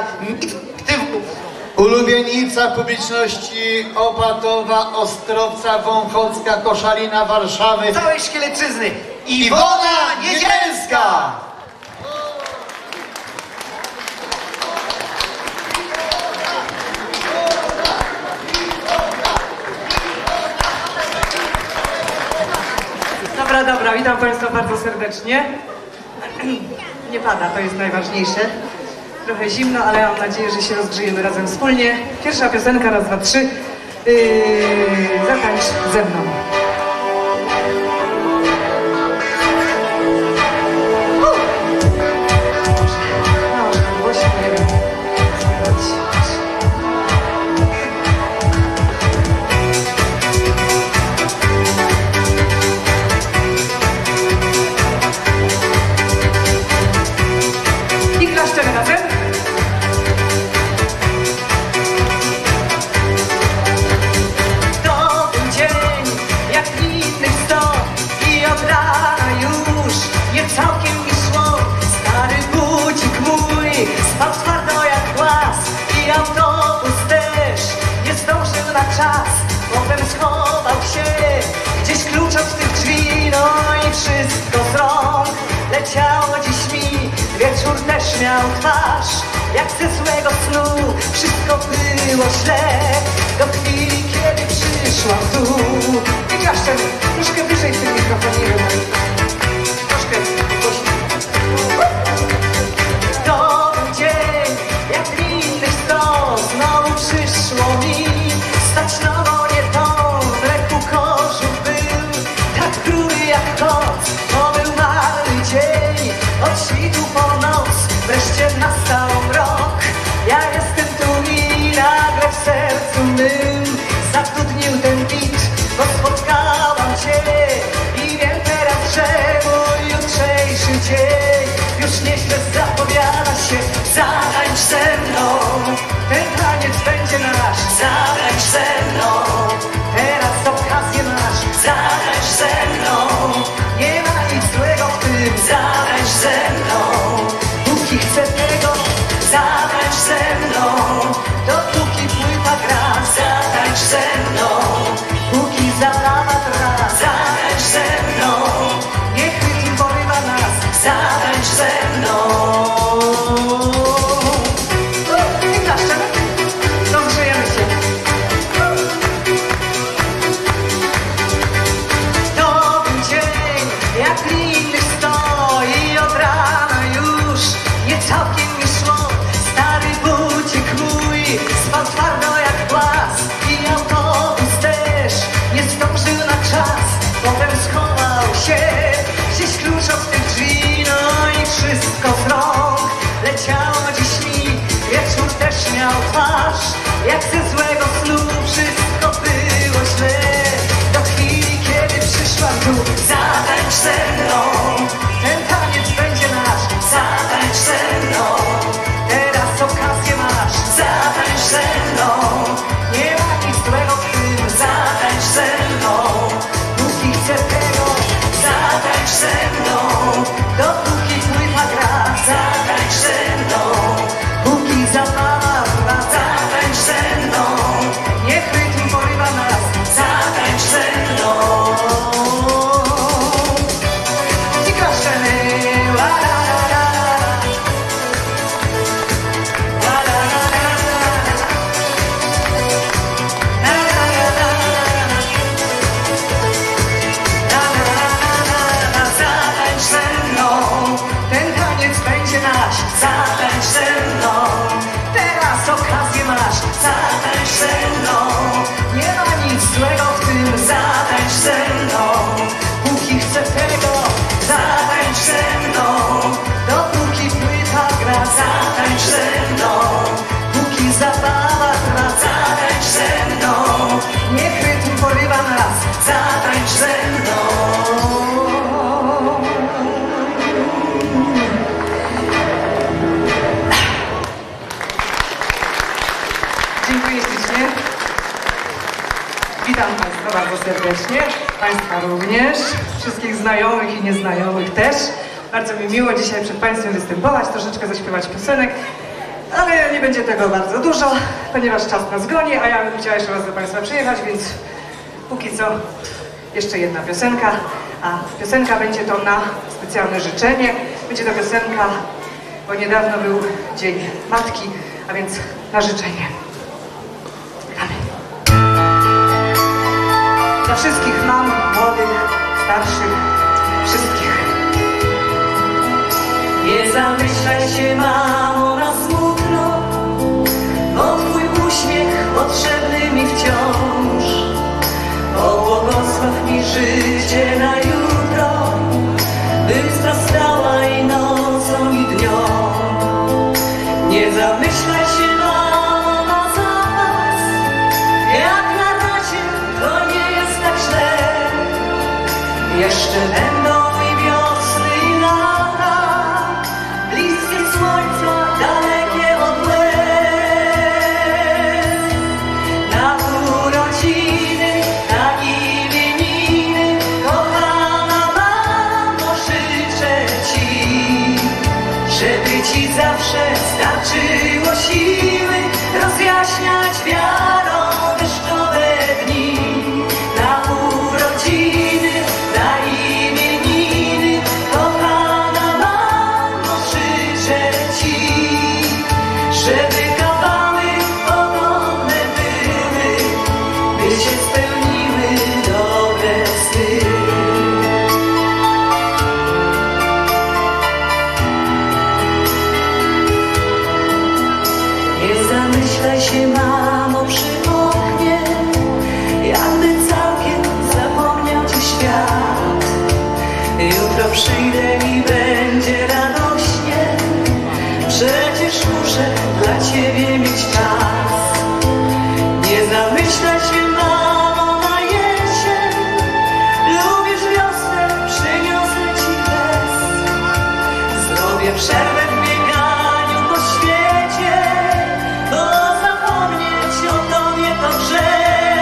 Ulubienica publiczności Opatowa, Ostrowca, Wąchocka, Koszalina, Warszawy. Całej Szkieleczyzny. Iwona Niedzielska! Dobra, dobra, witam Państwa bardzo serdecznie. Nie pada, to jest najważniejsze. Trochę zimno, ale mam nadzieję, że się rozgrzejemy razem wspólnie. Pierwsza piosenka, raz, dwa, trzy. Yy, zatańcz ze mną. No, głośno nie wiem. I klaszczemy razem. To był dzień jak innych sto i od rana już nie całkiem mi szło. Stary budzik mój spał twardo jak głaz i autobus też nie zdążył na czas. Potem schował się gdzieś klucz od tych drzwi, no i wszystko z rąk leciało dziś mi. Wieczór też miał twarz jak ze złego snu. Wszystko było źle do chwili, kiedy przyszłam tu. I klaszczemy. Troszkę wyżej w tym mikrofonie. Troszkę głośniej. To był dzień jak innych sto. Znowu przyszło mi stać nowo nie to. W ręku kożuch był tak króły jak kot. To był mały dzień od świtu po noc. Wreszcie nastał rok. Ja jestem tu i nagle w sercu mym zatrudnił ten bit, bo spotkałam cię i wiem teraz, że mój jutrzejszy dzień już nieźle zapowiada się. Zatańcz ze mną, ten taniec będzie nasz. Zatańcz ze mną, teraz okazję masz. Zatańcz ze mną, nie ma nic złego w tym. Zatańcz ze mną, póki chcę tego. Zatańcz ze mną, dopóki płyta gra. Zatańcz ze mną, póki zabawa trwa. Zatańcz ze mną, niech rytm porywa nas. Zatańcz ze mną. I klaszczemy. Rozgrzejemy się. To był dzień jak innych sto i od rana już nie całkiem mi szło. Stary budzik mój spał twardo jak głaz i autobus też nie zdążył na czas. Potem schował się gdzieś klucz od tych drzwi, no i wszystko z rąk leciało dziś mi. Wieczór też miał twarz jak ze złego snu. Wszystko było źle do chwili, kiedy przyszłam tu. Zatańcz ze mną, ten taniec będzie nasz. Zatańcz ze mną, teraz okazję masz. Zatańcz ze mną, nie ma nic złego w tym. Zatańcz ze mną, póki chcę tego. Zatańcz ze mną, dopóki płyta gra. Zatańcz ze mną, póki zabawa trwa. Zatańcz ze mną, niech rytm porywa nas. Zatańcz ze mną. I klaszczemy. La, la, la, la, la. La, la, la, la, la. La, la, la, la, la. La, la, la, la, la. Zatańcz ze mną, ten taniec będzie nasz. Zatańcz ze mną, teraz okazję masz. Zatańcz ze mną, nie ma nic złego w tym. Zatańcz ze mną, póki chcę tego. Zatańcz ze mną, dopóki płyta gra. Zatańcz ze mną, póki zabawa trwa. Zatańcz ze mną, niech rytm porywa nas. Zatańcz ze mną. Dziękuję ślicznie. bardzo serdecznie. Państwa również, wszystkich znajomych i nieznajomych też. Bardzo mi miło dzisiaj przed Państwem występować, troszeczkę zaśpiewać piosenek, ale nie będzie tego bardzo dużo, ponieważ czas nas goni, a ja bym chciała jeszcze raz do Państwa przyjechać, więc póki co jeszcze jedna piosenka, a piosenka będzie to na specjalne życzenie. Będzie to piosenka, bo niedawno był Dzień Matki, a więc na życzenie. Dla wszystkich mam, młodych, starszych, wszystkich. Nie zamyślaj się, mamo, na smutno, bo twój uśmiech potrzebny mi wciąż. Pobłogosław mi życie na jutro, bym wzrastała i nocą i dnią. Nie zamyślaj się, mamo, na zapas, jak na razie to nie jest tak źle. Jeszcze będą i wiosny i lata, bliskie słońca, dalekie od łez. Na urodziny, na imieniny, kochana mamo, życzę ci, żeby ci zawsze starczyło siły rozjaśniać wiarą deszczowe dni. Na urodziny, na imieniny, kochana mamo, życzę ci, żeby kawały podobne były, by się spełniły dobre sny. Nie zamyślaj się, mamo, przy oknie, jakby całkiem zapomniał ci świat. Jutro przyjdę i będzie radośnie, przecież muszę dla ciebie mieć czas. Nie zamyślaj się, mamo, na jesień, lubisz wiosnę, przyniosę ci bez. Zrobię przerwę w bieganiu po świecie, bo zapomnieć o tobie to grzech.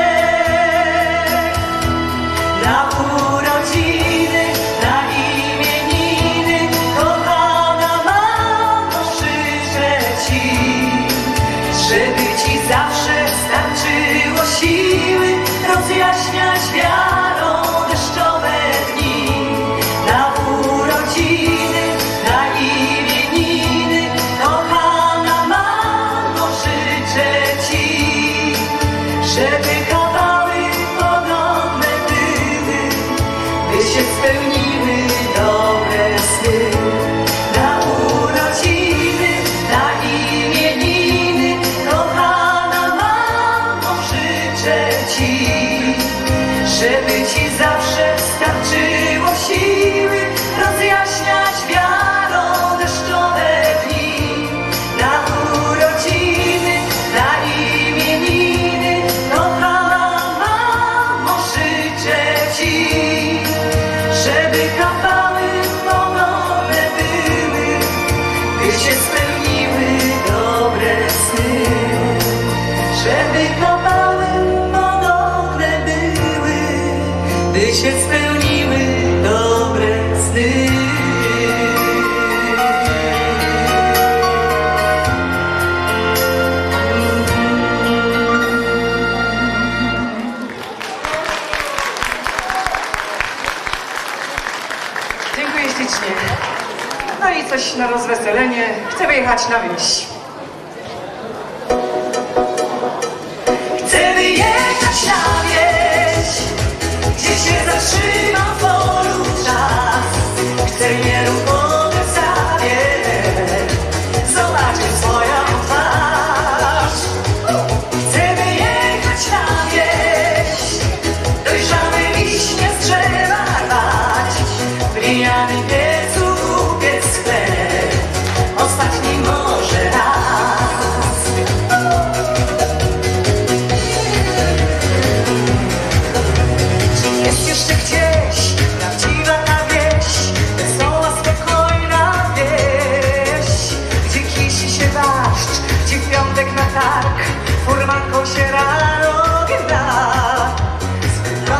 Na urodziny, na imieniny, kochana mamo, życzę ci, żeby ci zawsze starczyło siły rozjaśniać wiarą deszczowe dni. Na urodziny, na imieniny, kochana mamo, życzę ci, żeby kawały podobne były, by się spełniły dobre sny. Na urodziny, na imieniny, kochana mamo, życzę ci, żeby ci zawsze starczyło siły rozjaśniać wiarą deszczowe dni. Na urodziny, na imieniny, kochana mamo, życzę ci, żeby kawały podobne były, by się spełniły dobre sny. Żeby kawały podobne były, by się spełniły dobre sny. Dziękuję ślicznie. No i coś na rozweselenie. Chcę wyjechać na wieś. Chcę wyjechać na wieś, gdzie się zatrzyma w polu czas. Chcę nieruchomy zabieg, zobaczyć swoją twarz. Chcę wyjechać na wieś, dojrzałe wiśnie z drzewa rwać, w glinianym piecu upiec chleb, ostatni może raz. Czy jest jeszcze gdzieś prawdziwa ta wieś, wesoła, spokojna wieś, gdzie kisi się deszcz, gdzie w piątek na targ furmanką się rano gra.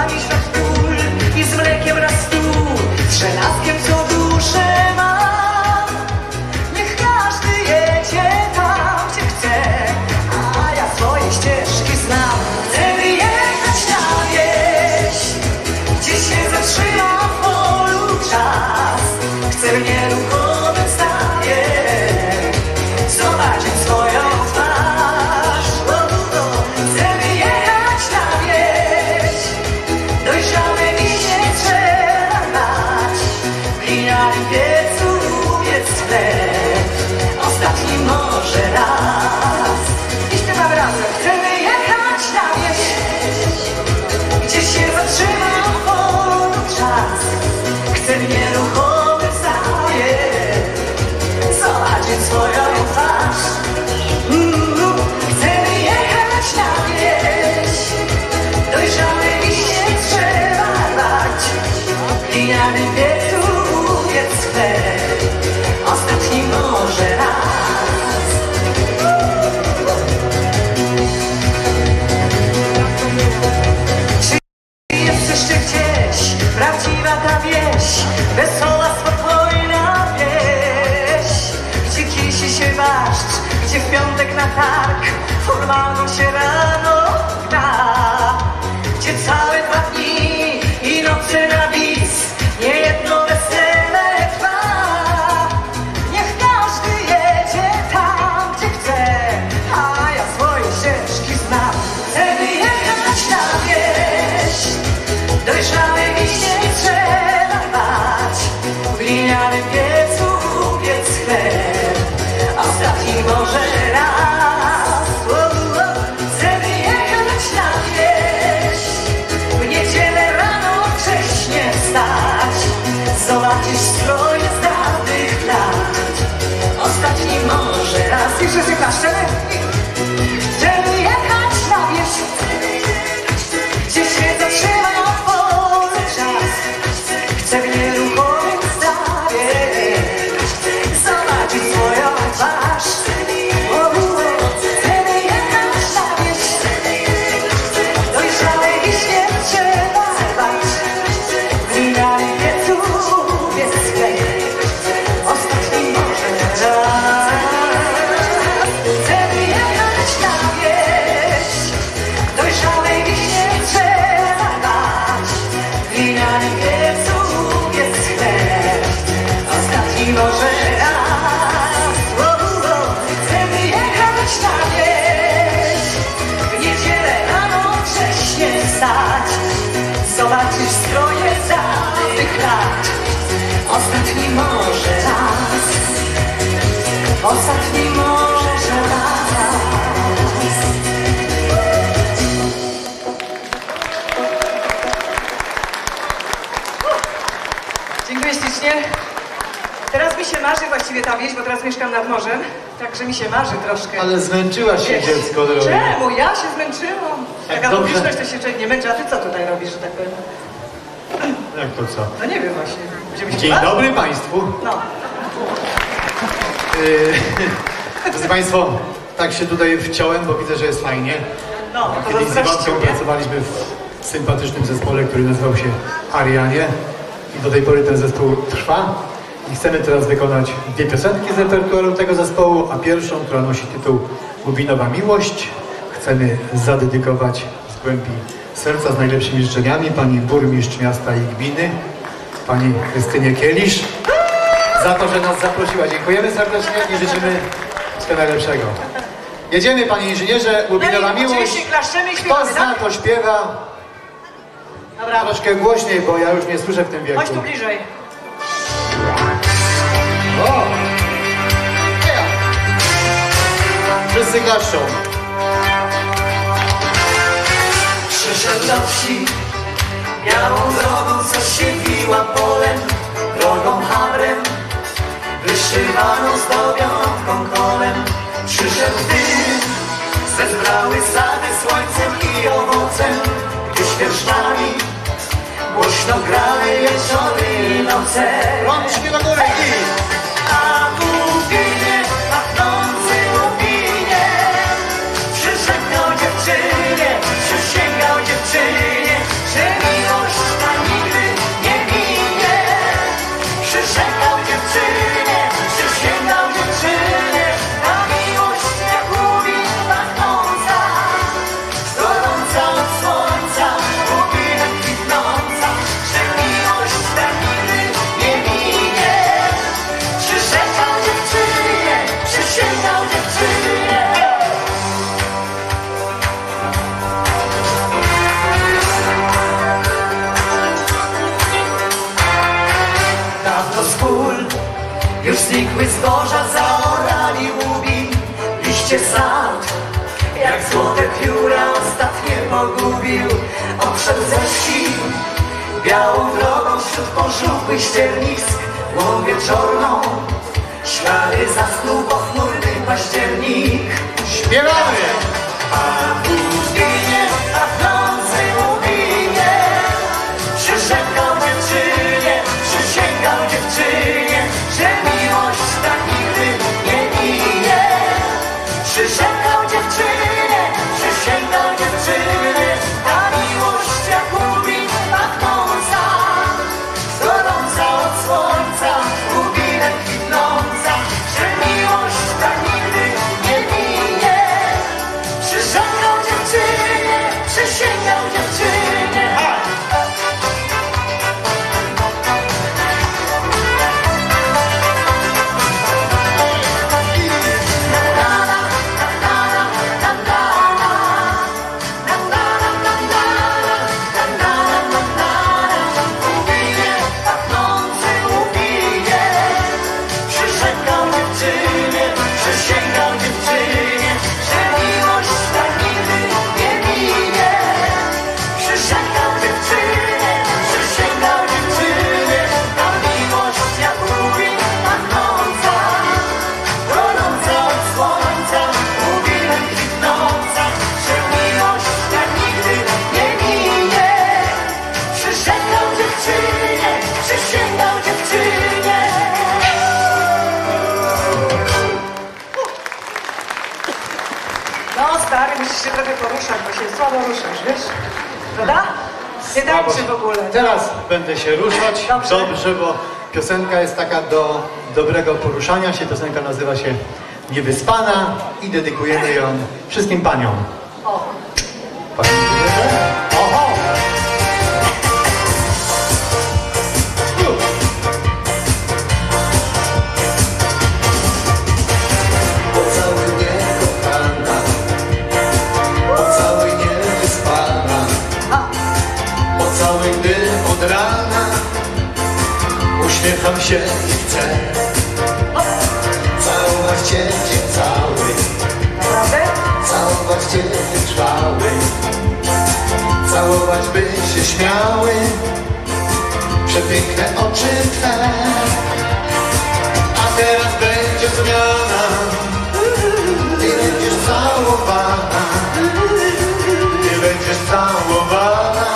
się w piątek na targ, formalną się rano da. Gdzie całe dwa dni i noce na bis, niejedno wesele trwa. Niech każdy jedzie tam, gdzie chce, a ja swoje ścieżki znam. Chcę wyjechać na wieś, dojrzałe wiśnie nie trzeba dbać. W glinianym piecu piec chleb, ostatni może raz. O, o, chcę wyjechać na wieś, w niedzielę rano wcześnie wstać, zobaczyć stroje z dawnych lat. Ostatni może raz. I wszyscy klaszczemy. Chcę wyjechać na wieś, gdzie się zatrzyma wolny czas. Chcę w nieruchomym stawie zobaczyć swoją twarz. O, o, chcę wyjechać na wieś, dojrzałej wiśnie trzeba dbać. W glinianym piecu piec chleb, ostatni może raz. Chcę wyjechać na wieś, dojrzałej wiśnie trzeba dbać. W glinianym piecu piec chleb, ostatni może raz. O, o, chcę wyjechać na wieś, w niedzielę rano wcześnie wstać, zobaczyć stroje z dawnych lat. Ostatni może raz, ostatni może raz. Dziękuję ślicznie. Teraz mi się marzy właściwie ta wieś, bo teraz mieszkam nad morzem, także mi się marzy troszkę. Ale zmęczyłaś się, Wiesz, dziecko drogie. Czemu? Ja się zmęczyłam. Jak Taka dobrze. publiczność to się człowiek nie męczy, a ty co tutaj robisz, że tak powiem? Jak to co? No nie wiem właśnie. Będziemy się Dzień bawić? dobry Państwu. No. Yy, Drodzy Państwo, tak się tutaj wciąłem, bo widzę, że jest fajnie. No, to Kiedyś z zazdroszczę, Iwanką nie? pracowaliśmy w sympatycznym zespole, który nazywał się Arianie. I do tej pory ten zespół trwa. I chcemy teraz wykonać dwie piosenki z repertuaru tego zespołu, a pierwszą, która nosi tytuł Lubinowa Miłość, chcemy zadedykować z głębi serca z najlepszymi życzeniami pani burmistrz miasta i gminy, pani Krystynie Kielisz, za to, że nas zaprosiła. Dziękujemy serdecznie i życzymy wszystkiego najlepszego. Jedziemy, panie inżynierze, Lubinowa No i Miłość. oczywiście klaszczemy i Kto śpiewamy, zna, tak? to śpiewa. Dobra. Troszkę głośniej, bo ja już nie słyszę w tym wieku. Chodź tu bliżej. O! Wszyscy klaszczą. Przyszedł do wsi, białą drogą, co się wiła polem, drogą habrem, wyszywaną zdobiątką kolem. Przyszedł dym, zezbrały sady słońcem i owocem, gdy świerszczami głośno grały wieczory i noce. Rączki do góry i... A w Łubinie, pachnący Łubinie, przyrzekał dziewczynie, przysięgał dziewczynie, że miłość ta nigdy nie minie. Przyrzekał dziewczynie, przysięgał dziewczynie, a miłość jak Łubin pachnąca, gorąca od słońca, Łubinem kwitnąca, że miłość ta nigdy nie minie. Przyrzekał dziewczynie, przysięgał dziewczynie. Dawno z pól już znikły zboża, zaorali Łubin, liście sad, jak złote pióra ostatnie pogubił. Odszedł ze wsi, białą drogą wśród pożółkłych ściernisk, łą wieczorną, ślady zasnął pochmurny październik. Śpiewamy! A w Łubinie, pachnący Łubinie, przyrzekał dziewczynie, przysięgał dziewczynie, że miłość ta nigdy nie minie. Przyrzekał dziewczynie, przysięgał dziewczynie, ta miłość jak Łubin pachnąca, gorąca od słońca, Łubinem kwitnąca, że miłość musisz się trochę poruszać, bo się słabo ruszasz, wiesz? Prawda? Nie tańczy w ogóle. Teraz będę się ruszać. Dobrze. Dobrze, bo piosenka jest taka do dobrego poruszania się. Piosenka nazywa się Niewyspana i dedykujemy ją wszystkim paniom. O. Pani Oho! Pocałuj mnie, kochana, pocałuj niewyspana, pocałuj gdy od rana uśmiecham się i chcę całować cię dzień cały, całować cię trwały, całować by się śmiały przepiękne oczy twe. A teraz będzie zmiana i będziesz całowana, i będziesz całowana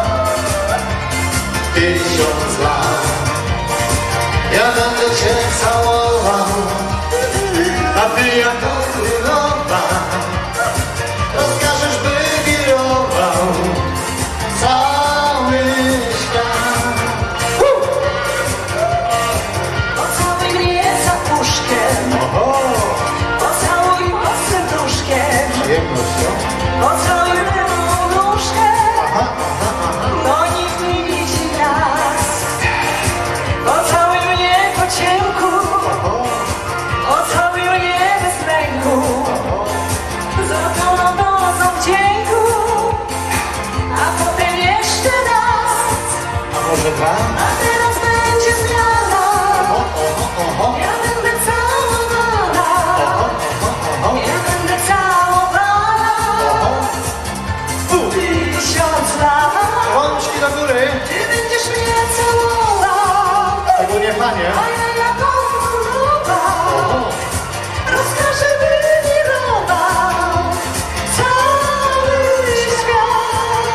tysiąc lat. Ja będę cię całował, a ty jako królowa rozkażesz, by wirował cały świat. Pocałuj mnie za puszkiem, pocałuj pod serduszkiem, pocałuj mnie nóżkę, bo nikt nie widzi nas. Pocałuj mnie po ciemku, pocałuj mnie bez lęku, za tą nocą wdzięku, a potem jeszcze raz. A może dwa? A teraz będzie zmiana. Ja będę całowana. Ja będę całowana. Tysiąc lat. Rączki do góry. Ty będziesz mnie całował. Szczególnie panie. A ja jako królowa rozkażę, by wirował cały świat.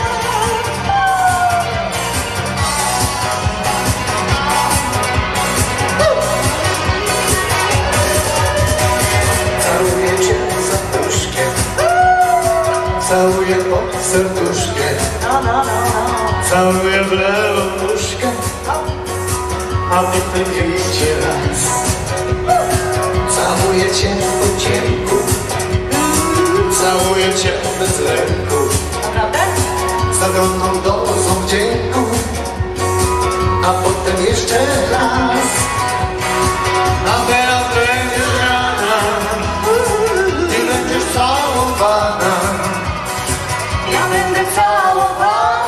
Całuję cię za puszkiem, całuję pod serduszkiem, No, no, no, no. całuję w lewą nóżkę, a potem jeszcze raz. Całuję cię po ciemku, całuję cię bez lęku, Naprawdę? za drobną dozą wdzięku, a potem jeszcze raz. A teraz będzie zmiana i będziesz całowana. Ja będę całowana.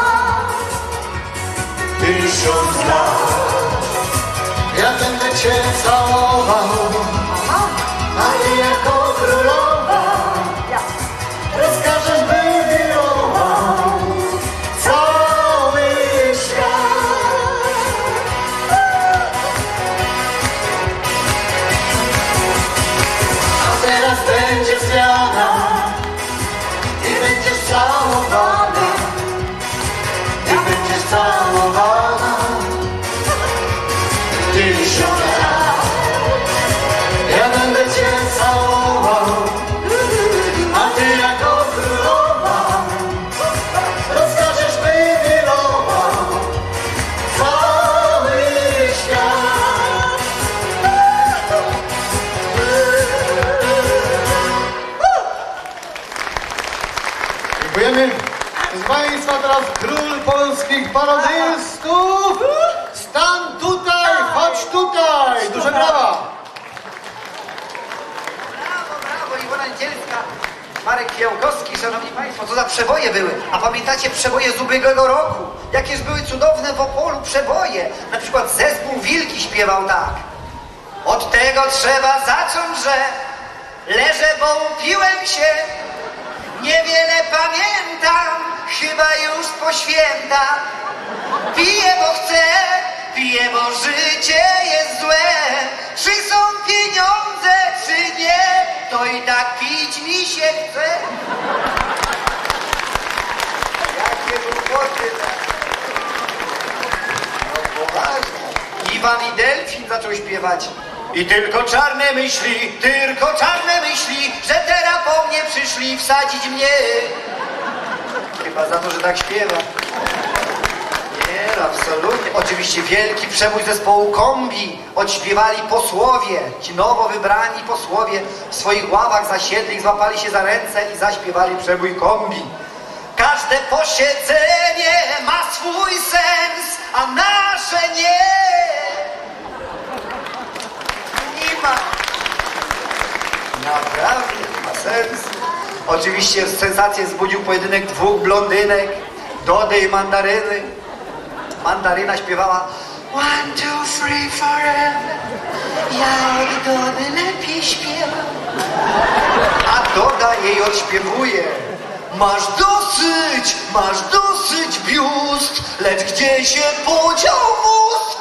Tysiąc lat. Ja będę cię całował, a ty jako królowa rozkażesz, by wirował cały świat. A teraz będzie zmiana i będziesz całowana, i będziesz całowana tysiąc lat. Ja będę cię całował, a ty jako królowa rozkażesz, by wirował cały świat. Dziękujemy. Proszę Państwa, teraz król polskich parodystów. Stan tutaj, chodź tutaj. Duże brawa. Brawo, brawo, Iwona Niedzielska, Marek Kiełkowski, szanowni państwo, co za przeboje były. A pamiętacie przeboje z ubiegłego roku? Jakież były cudowne w Opolu przeboje. Na przykład zespół Wilki śpiewał tak. Od tego trzeba zacząć, że leżę, bo upiłem się. Niewiele pamiętam, chyba już po świętach. Piję, bo chcę, piję, bo życie jest złe. Czy są pieniądze, czy nie, to i tak pić mi się chce. Jakie głupoty. No poważnie. Iwan i Delfin zaczął śpiewać. I tylko czarne myśli, tylko czarne myśli, że teraz po mnie przyszli wsadzić mnie. Chyba za to, że tak śpiewa. Nie, absolutnie. Oczywiście wielki przebój zespołu Kombi odśpiewali posłowie. Ci nowo wybrani posłowie w swoich ławach zasiedli, złapali się za ręce i zaśpiewali przebój Kombi. Każde posiedzenie ma swój sens, a nasze nie. Nie ma. Naprawdę ma sens. Oczywiście sensację wzbudził pojedynek dwóch blondynek, Dody i Mandaryny. Mandaryna śpiewała one, two, three, forever. Ja od Dody lepiej śpiewam. A Doda jej odśpiewuje. Masz dosyć, masz dosyć biust, lecz gdzie się podział mózg?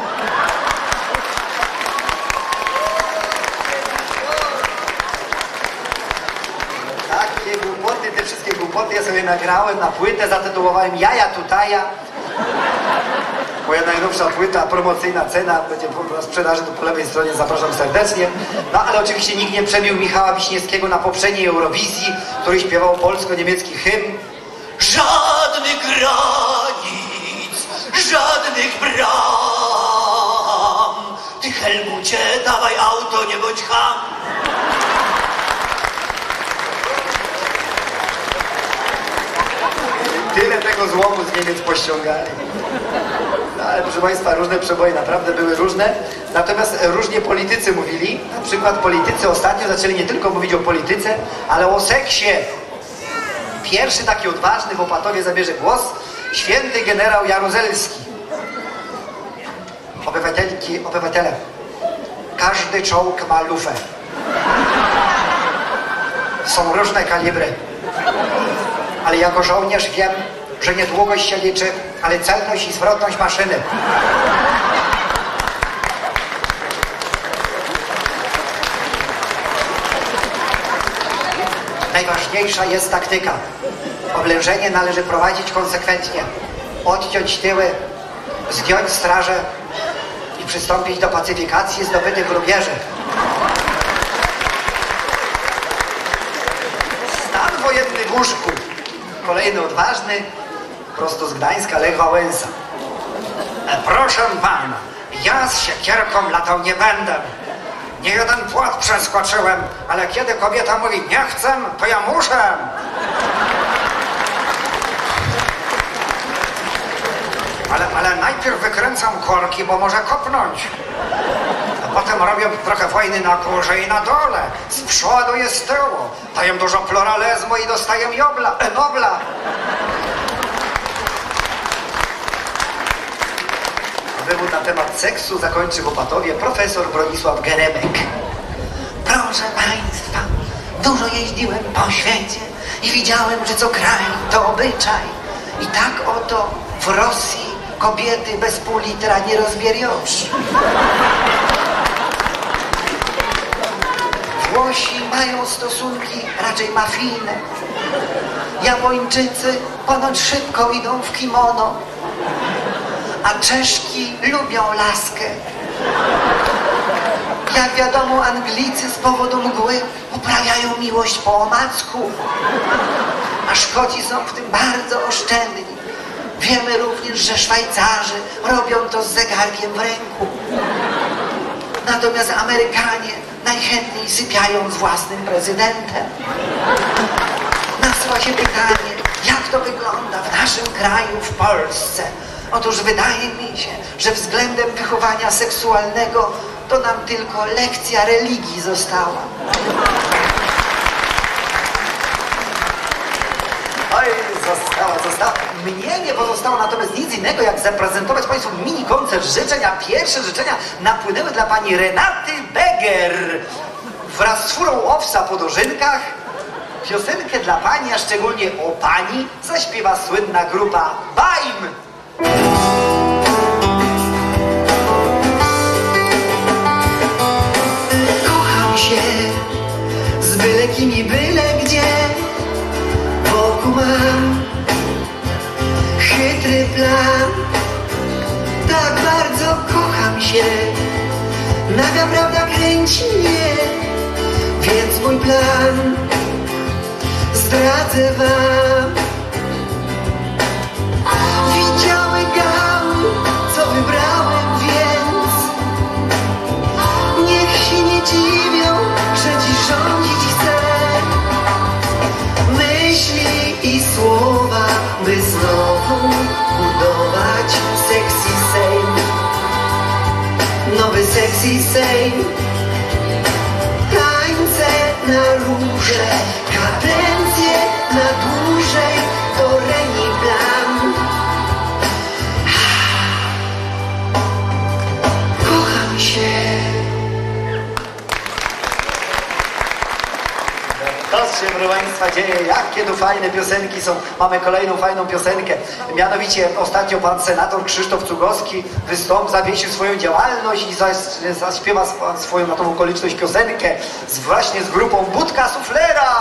Takie głupoty, te wszystkie głupoty ja sobie nagrałem na płytę, zatytułowałem Jaja Tutaja. Moja najnowsza płyta, promocyjna cena, będzie na sprzedaży tu po lewej stronie, zapraszam serdecznie. No ale oczywiście nikt nie przebił Michała Wiśniewskiego na poprzedniej Eurowizji, który śpiewał polsko-niemiecki hymn. Żadnych granic, żadnych bram. Ty Helmucie, dawaj auto, nie bądź ham. Tyle tego złomu z Niemiec pościągali. No, ale proszę Państwa, różne przeboje naprawdę były różne, natomiast różnie politycy mówili. Na przykład politycy ostatnio zaczęli nie tylko mówić o polityce, ale o seksie. Pierwszy taki odważny w Opatowie zabierze głos święty generał Jaruzelski. Obywatelki, obywatele, każdy czołg ma lufę. Są różne kalibry. Ale jako żołnierz wiem, że nie długość się liczy, ale celność i zwrotność maszyny. Najważniejsza jest taktyka. Oblężenie należy prowadzić konsekwentnie. Odciąć tyły, zdjąć straże i przystąpić do pacyfikacji zdobytych rubieży. Stan wojenny w łóżku. Kolejny odważny, prosto z Gdańska, Lech Wałęsa. Proszę pana, ja z siekierką latał nie będę. Nie jeden płot przeskoczyłem, ale kiedy kobieta mówi nie chcę, to ja muszę. Ale, ale najpierw wykręcam korki, bo może kopnąć. A potem robię trochę wojny na górze i na dole. Z przodu i z tyłu. Daję dużo pluralizmu i dostaję jobla, e, Nobla. Wywód na temat seksu zakończy w Opatowie profesor Bronisław Geremek. Proszę Państwa, dużo jeździłem po świecie i widziałem, że co kraj to obyczaj. I tak oto w Rosji kobiety bez pół litra nie rozbieriesz. Włosi mają stosunki raczej mafijne. Japończycy ponoć szybko idą w kimono. A Czeszki lubią laskę. Jak wiadomo, Anglicy z powodu mgły uprawiają miłość po omacku. A Szkoci są w tym bardzo oszczędni. Wiemy również, że Szwajcarzy robią to z zegarkiem w ręku. Natomiast Amerykanie najchętniej sypiają z własnym prezydentem. Nasuwa się pytanie, jak to wygląda w naszym kraju, w Polsce. Otóż wydaje mi się, że względem wychowania seksualnego to nam tylko lekcja religii została. Oj, została, została. Mnie nie pozostało natomiast nic innego, jak zaprezentować Państwu mini koncert życzeń, a pierwsze życzenia napłynęły dla pani Renaty Beger. Wraz z furą owsa po dożynkach piosenkę dla pani, a szczególnie o pani, zaśpiewa słynna grupa Baim. Kocham się z byle kim i byle gdzie. Wokół mam chytry plan. Tak bardzo kocham się, naga prawda kręci mnie. Więc mój plan radzę wam. Widziałem gały, co wybrałem, więc niech się nie dziwią, że dziś rządzić chcę. Myśli i słowa, by znowu budować sexy Sejm. Nowy sexy Sejm. Tańce na róże, kadencje na dłużej, to Reni Blanc. Kocham się. To się, proszę Państwa, dzieje, jakie tu fajne piosenki są. Mamy kolejną fajną piosenkę. Mianowicie ostatnio pan senator Krzysztof Cugowski wystąpił, zawiesił swoją działalność i zaś- zaśpiewa sw- swoją na tą okoliczność piosenkę z, właśnie z grupą Budka Suflera.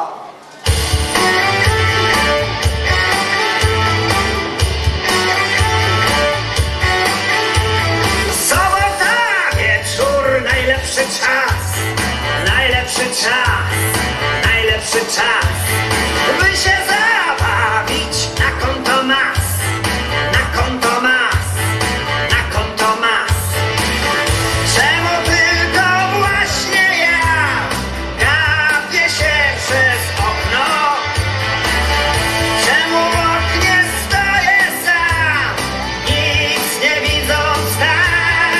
Sobota, wieczór, najlepszy czas, najlepszy czas, najlepszy czas, by się zabawić na kontomas, na kontomas, na kontomas. Czemu tylko właśnie ja gapię się przez okno? Czemu w oknie stoję sam, nic nie widząc tam?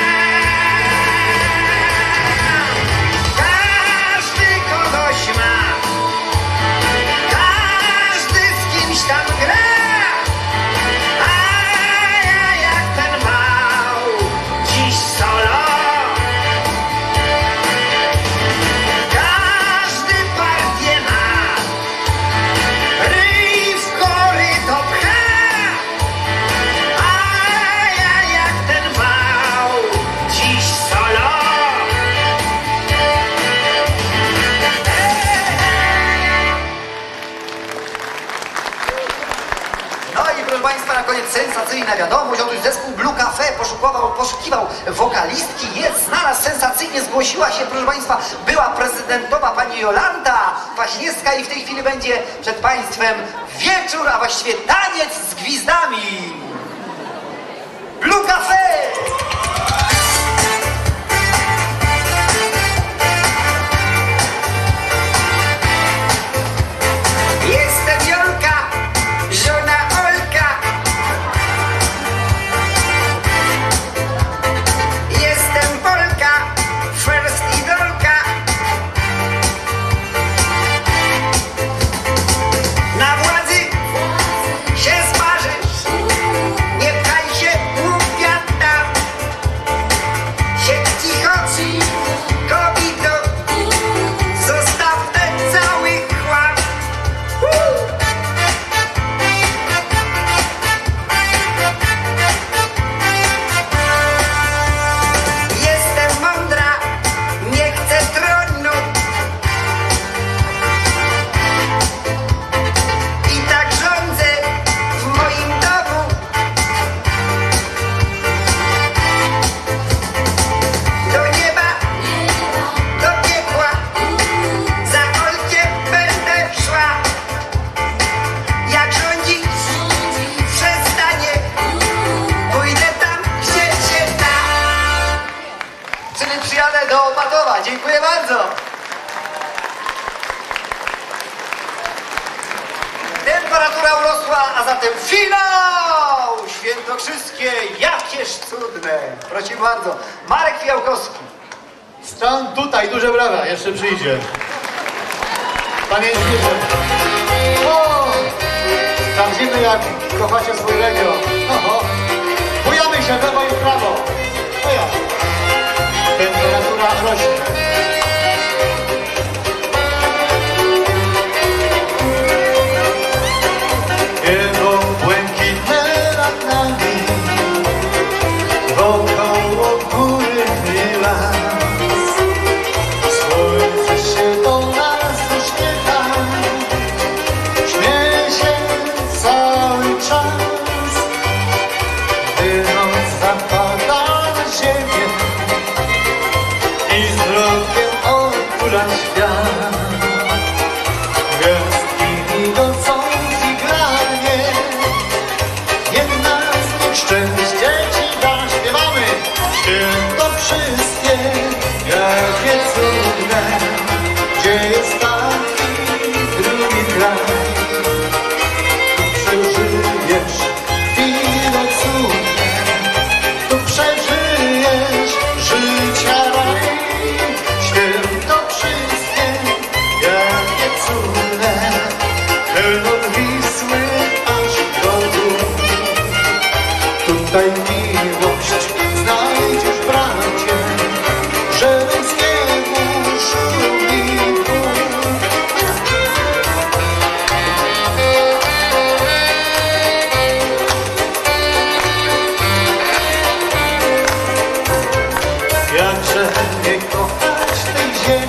Każdy kogoś ma, każdy z kimś tam gra, a ja jak ten wał, dziś solo. Każdy partię ma, ryj w koryto pcha, a ja jak ten wał, dziś solo. No i proszę Państwa, na koniec sensacyjna wiadomość. Otóż zespół Blue Cafe poszukiwał, poszukiwał wokalistki, jest, znalazł, sensacyjnie zgłosiła się, proszę Państwa, była prezydentowa pani Jolanta Kwaśniewska i w tej chwili będzie przed Państwem wieczór, a właściwie taniec z gwizdami. Blue Cafe! Jestem Jolka, żona Olka. Jestem Polka, first idolka. Na władzy się sparzysz, nie pchaj się, głupia tam. Siedź cicho, kobito, zostaw ten cały chłam. Jestem mądra, nie chcę tronu. I tak rządzę w moim domu. Do nieba, do piekła, za Olkiem będę szła. Jak rządzić przestanie, pójdę tam, gdzie się da. Czyli przyjadę do Opatowa. Dziękuję bardzo. Temperatura urosła, a zatem finał! Świętokrzyskie, jakież cudne. Prosimy bardzo. Marek Fiałkowski. Stąd tutaj, duże brawa, jeszcze przyjdzie. Panie inżynierze. O! Sprawdzimy, jak kochacie swój region. Oho. Bujamy się w lewo i w prawo. No ja. Temperatura rośnie. Niebo błękitne nad nami, wokoło góry las. Słońce się do nas uśmiecha, śmieje się cały czas. Gdy noc zapada na ziemię i wzrokiem otula świat, gwiazdki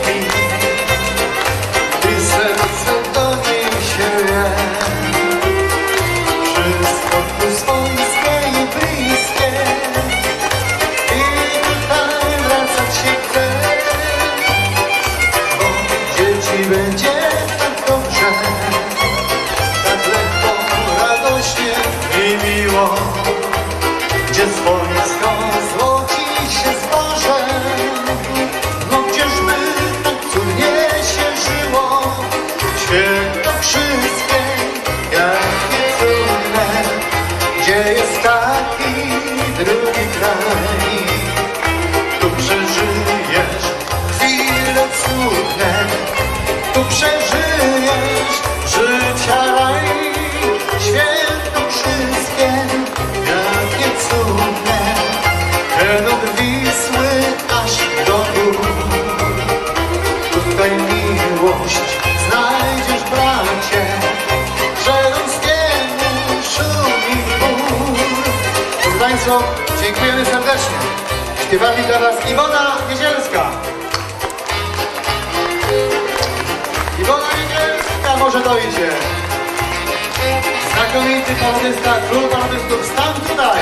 mi i serce do niej się je. Wszystko tu swojskie i bliskie i tutaj wracać się chce, bo dzieci będzie tak dobrze, tak lekko, radośnie i miło, gdzie słońsko złoci się zboże. No gdzieżby tak cudnie się żyło, świętokrzyskie, jakie cudne, gdzie jest taki drugi kraj. Tu przeżyjesz chwile cudne, tu przeżyjesz życia raj. Świętokrzyskie, jakie cudne, ten od Wisły aż do gór. Tutaj miłość znajdziesz, bracie, żeromskiemu szumi gór. Proszę Państwa, dziękujemy serdecznie. Śpiewali teraz Iwona Niedzielska. Iwona Niedzielska może dojdzie. Znakomity artysta, klub artystów, stan tutaj.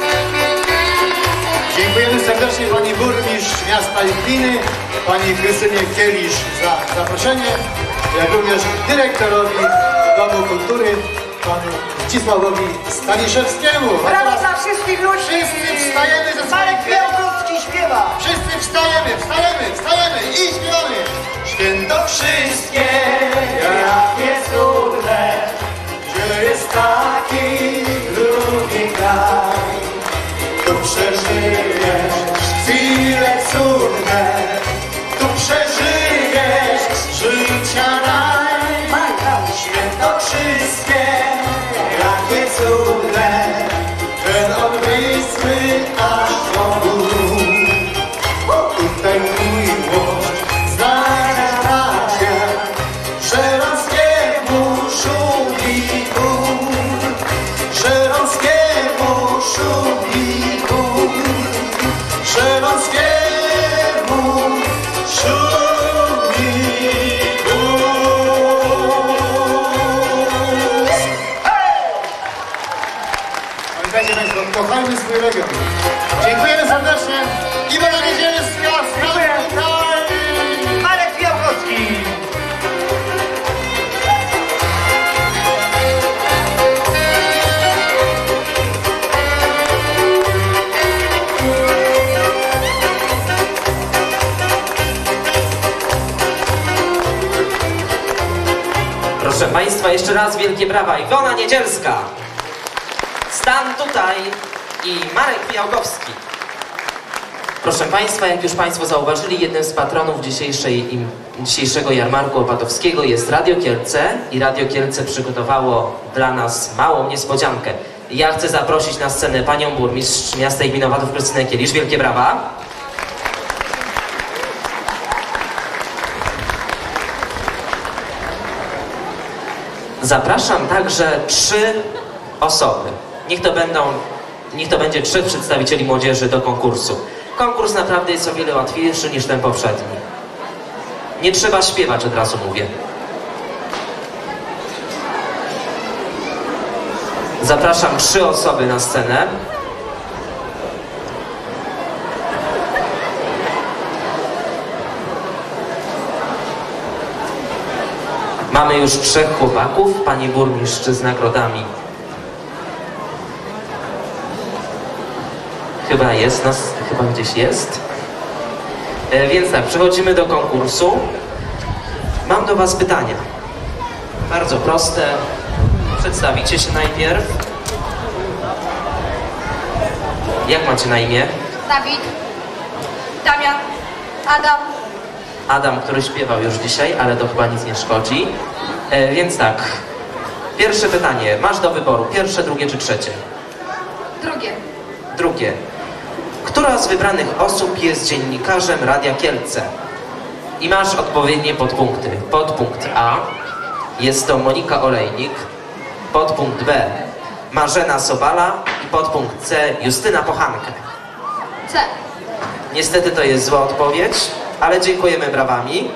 Dziękujemy serdecznie pani burmistrz miasta i gminy, pani Krystynie Kielisz za zaproszenie, jak również dyrektorowi Domu Kultury, panu Zdzisławowi Staniszewskiemu. Brawo dla wszystkich ludzi! Wszyscy wstajemy ze Marek Białkowski śpiewa! Wszyscy wstajemy, wstajemy, wstajemy i śpiewamy. Świętokrzyskie, jakie cudne, gdzie jest taki drugi kraj. Tu przeżyjesz chwile cudne, tu przeżyjesz życia raj. Świętokrzyskie, jakie cudne, ten od Wisły aż do gór. Tutaj miłość znajdziesz, bracie, żeromskiemu szumi gór. Żeromskiemu szumi gór. Żeromskiemu szumi gór. Pamiętajcie Państwo, kochajmy swój region. Dziękujemy serdecznie. Iwona Niedzielska, Marek Białkowski. Proszę Państwa, jeszcze raz wielkie brawa. Iwona Niedzielska, stan tutaj i Marek Białkowski. Proszę Państwa, jak już Państwo zauważyli, jednym z patronów dzisiejszej, im, dzisiejszego jarmarku opatowskiego jest Radio Kielce i Radio Kielce przygotowało dla nas małą niespodziankę. Ja chcę zaprosić na scenę panią burmistrz miasta i gminy Opatów Krystynę Kielisz. Wielkie brawa. Zapraszam także trzy osoby. Niech to będą, niech to będzie trzech przedstawicieli młodzieży do konkursu. Konkurs naprawdę jest o wiele łatwiejszy niż ten poprzedni. Nie trzeba śpiewać, od razu mówię. Zapraszam trzy osoby na scenę. Mamy już trzech chłopaków, pani burmistrz z nagrodami. Chyba jest, nas, chyba gdzieś jest. E, więc tak, przechodzimy do konkursu. Mam do was pytania. Bardzo proste. Przedstawicie się najpierw. Jak macie na imię? Dawid, Damian, Adam. Adam, który śpiewał już dzisiaj, ale to chyba nic nie szkodzi. E, więc tak, pierwsze pytanie. Masz do wyboru pierwsze, drugie czy trzecie? Drugie. Drugie. Która z wybranych osób jest dziennikarzem Radia Kielce? I masz odpowiednie podpunkty. Podpunkt A. Jest to Monika Olejnik. Podpunkt B. Marzena Sobala. I podpunkt C. Justyna Pochankę. C. Niestety to jest zła odpowiedź. ale dziękujemy brawami.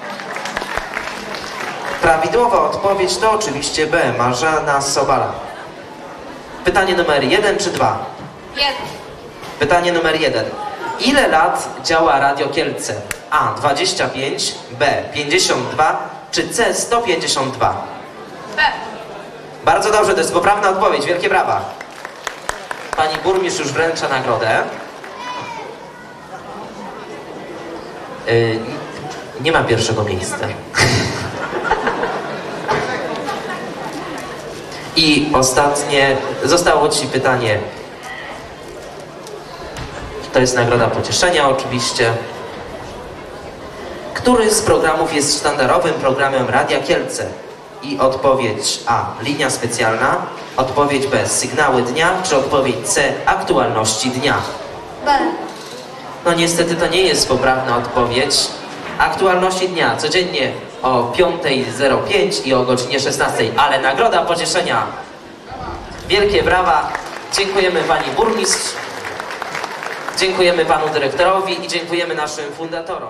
Prawidłowa odpowiedź to oczywiście B. Marzena Sobala. Pytanie numer jeden czy dwa? Jeden. Pytanie numer jeden. Ile lat działa Radio Kielce? A. dwadzieścia pięć, B. pięćdziesiąt dwa, czy C. sto pięćdziesiąt dwa? B. Bardzo dobrze, to jest poprawna odpowiedź. Wielkie brawa. Pani burmistrz już wręcza nagrodę. Yy, nie ma pierwszego miejsca. I ostatnie, zostało ci pytanie. To jest nagroda pocieszenia oczywiście. Który z programów jest sztandarowym programem Radia Kielce? I odpowiedź A. Linia specjalna. Odpowiedź B. Sygnały dnia. Czy odpowiedź C. Aktualności dnia? B. No niestety to nie jest poprawna odpowiedź. Aktualności dnia codziennie o piątej zero pięć i o godzinie szesnastej. Ale nagroda pocieszenia. Wielkie brawa. Dziękujemy pani burmistrz. Dziękujemy panu dyrektorowi i dziękujemy naszym fundatorom.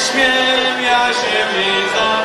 śmiem ja się w niej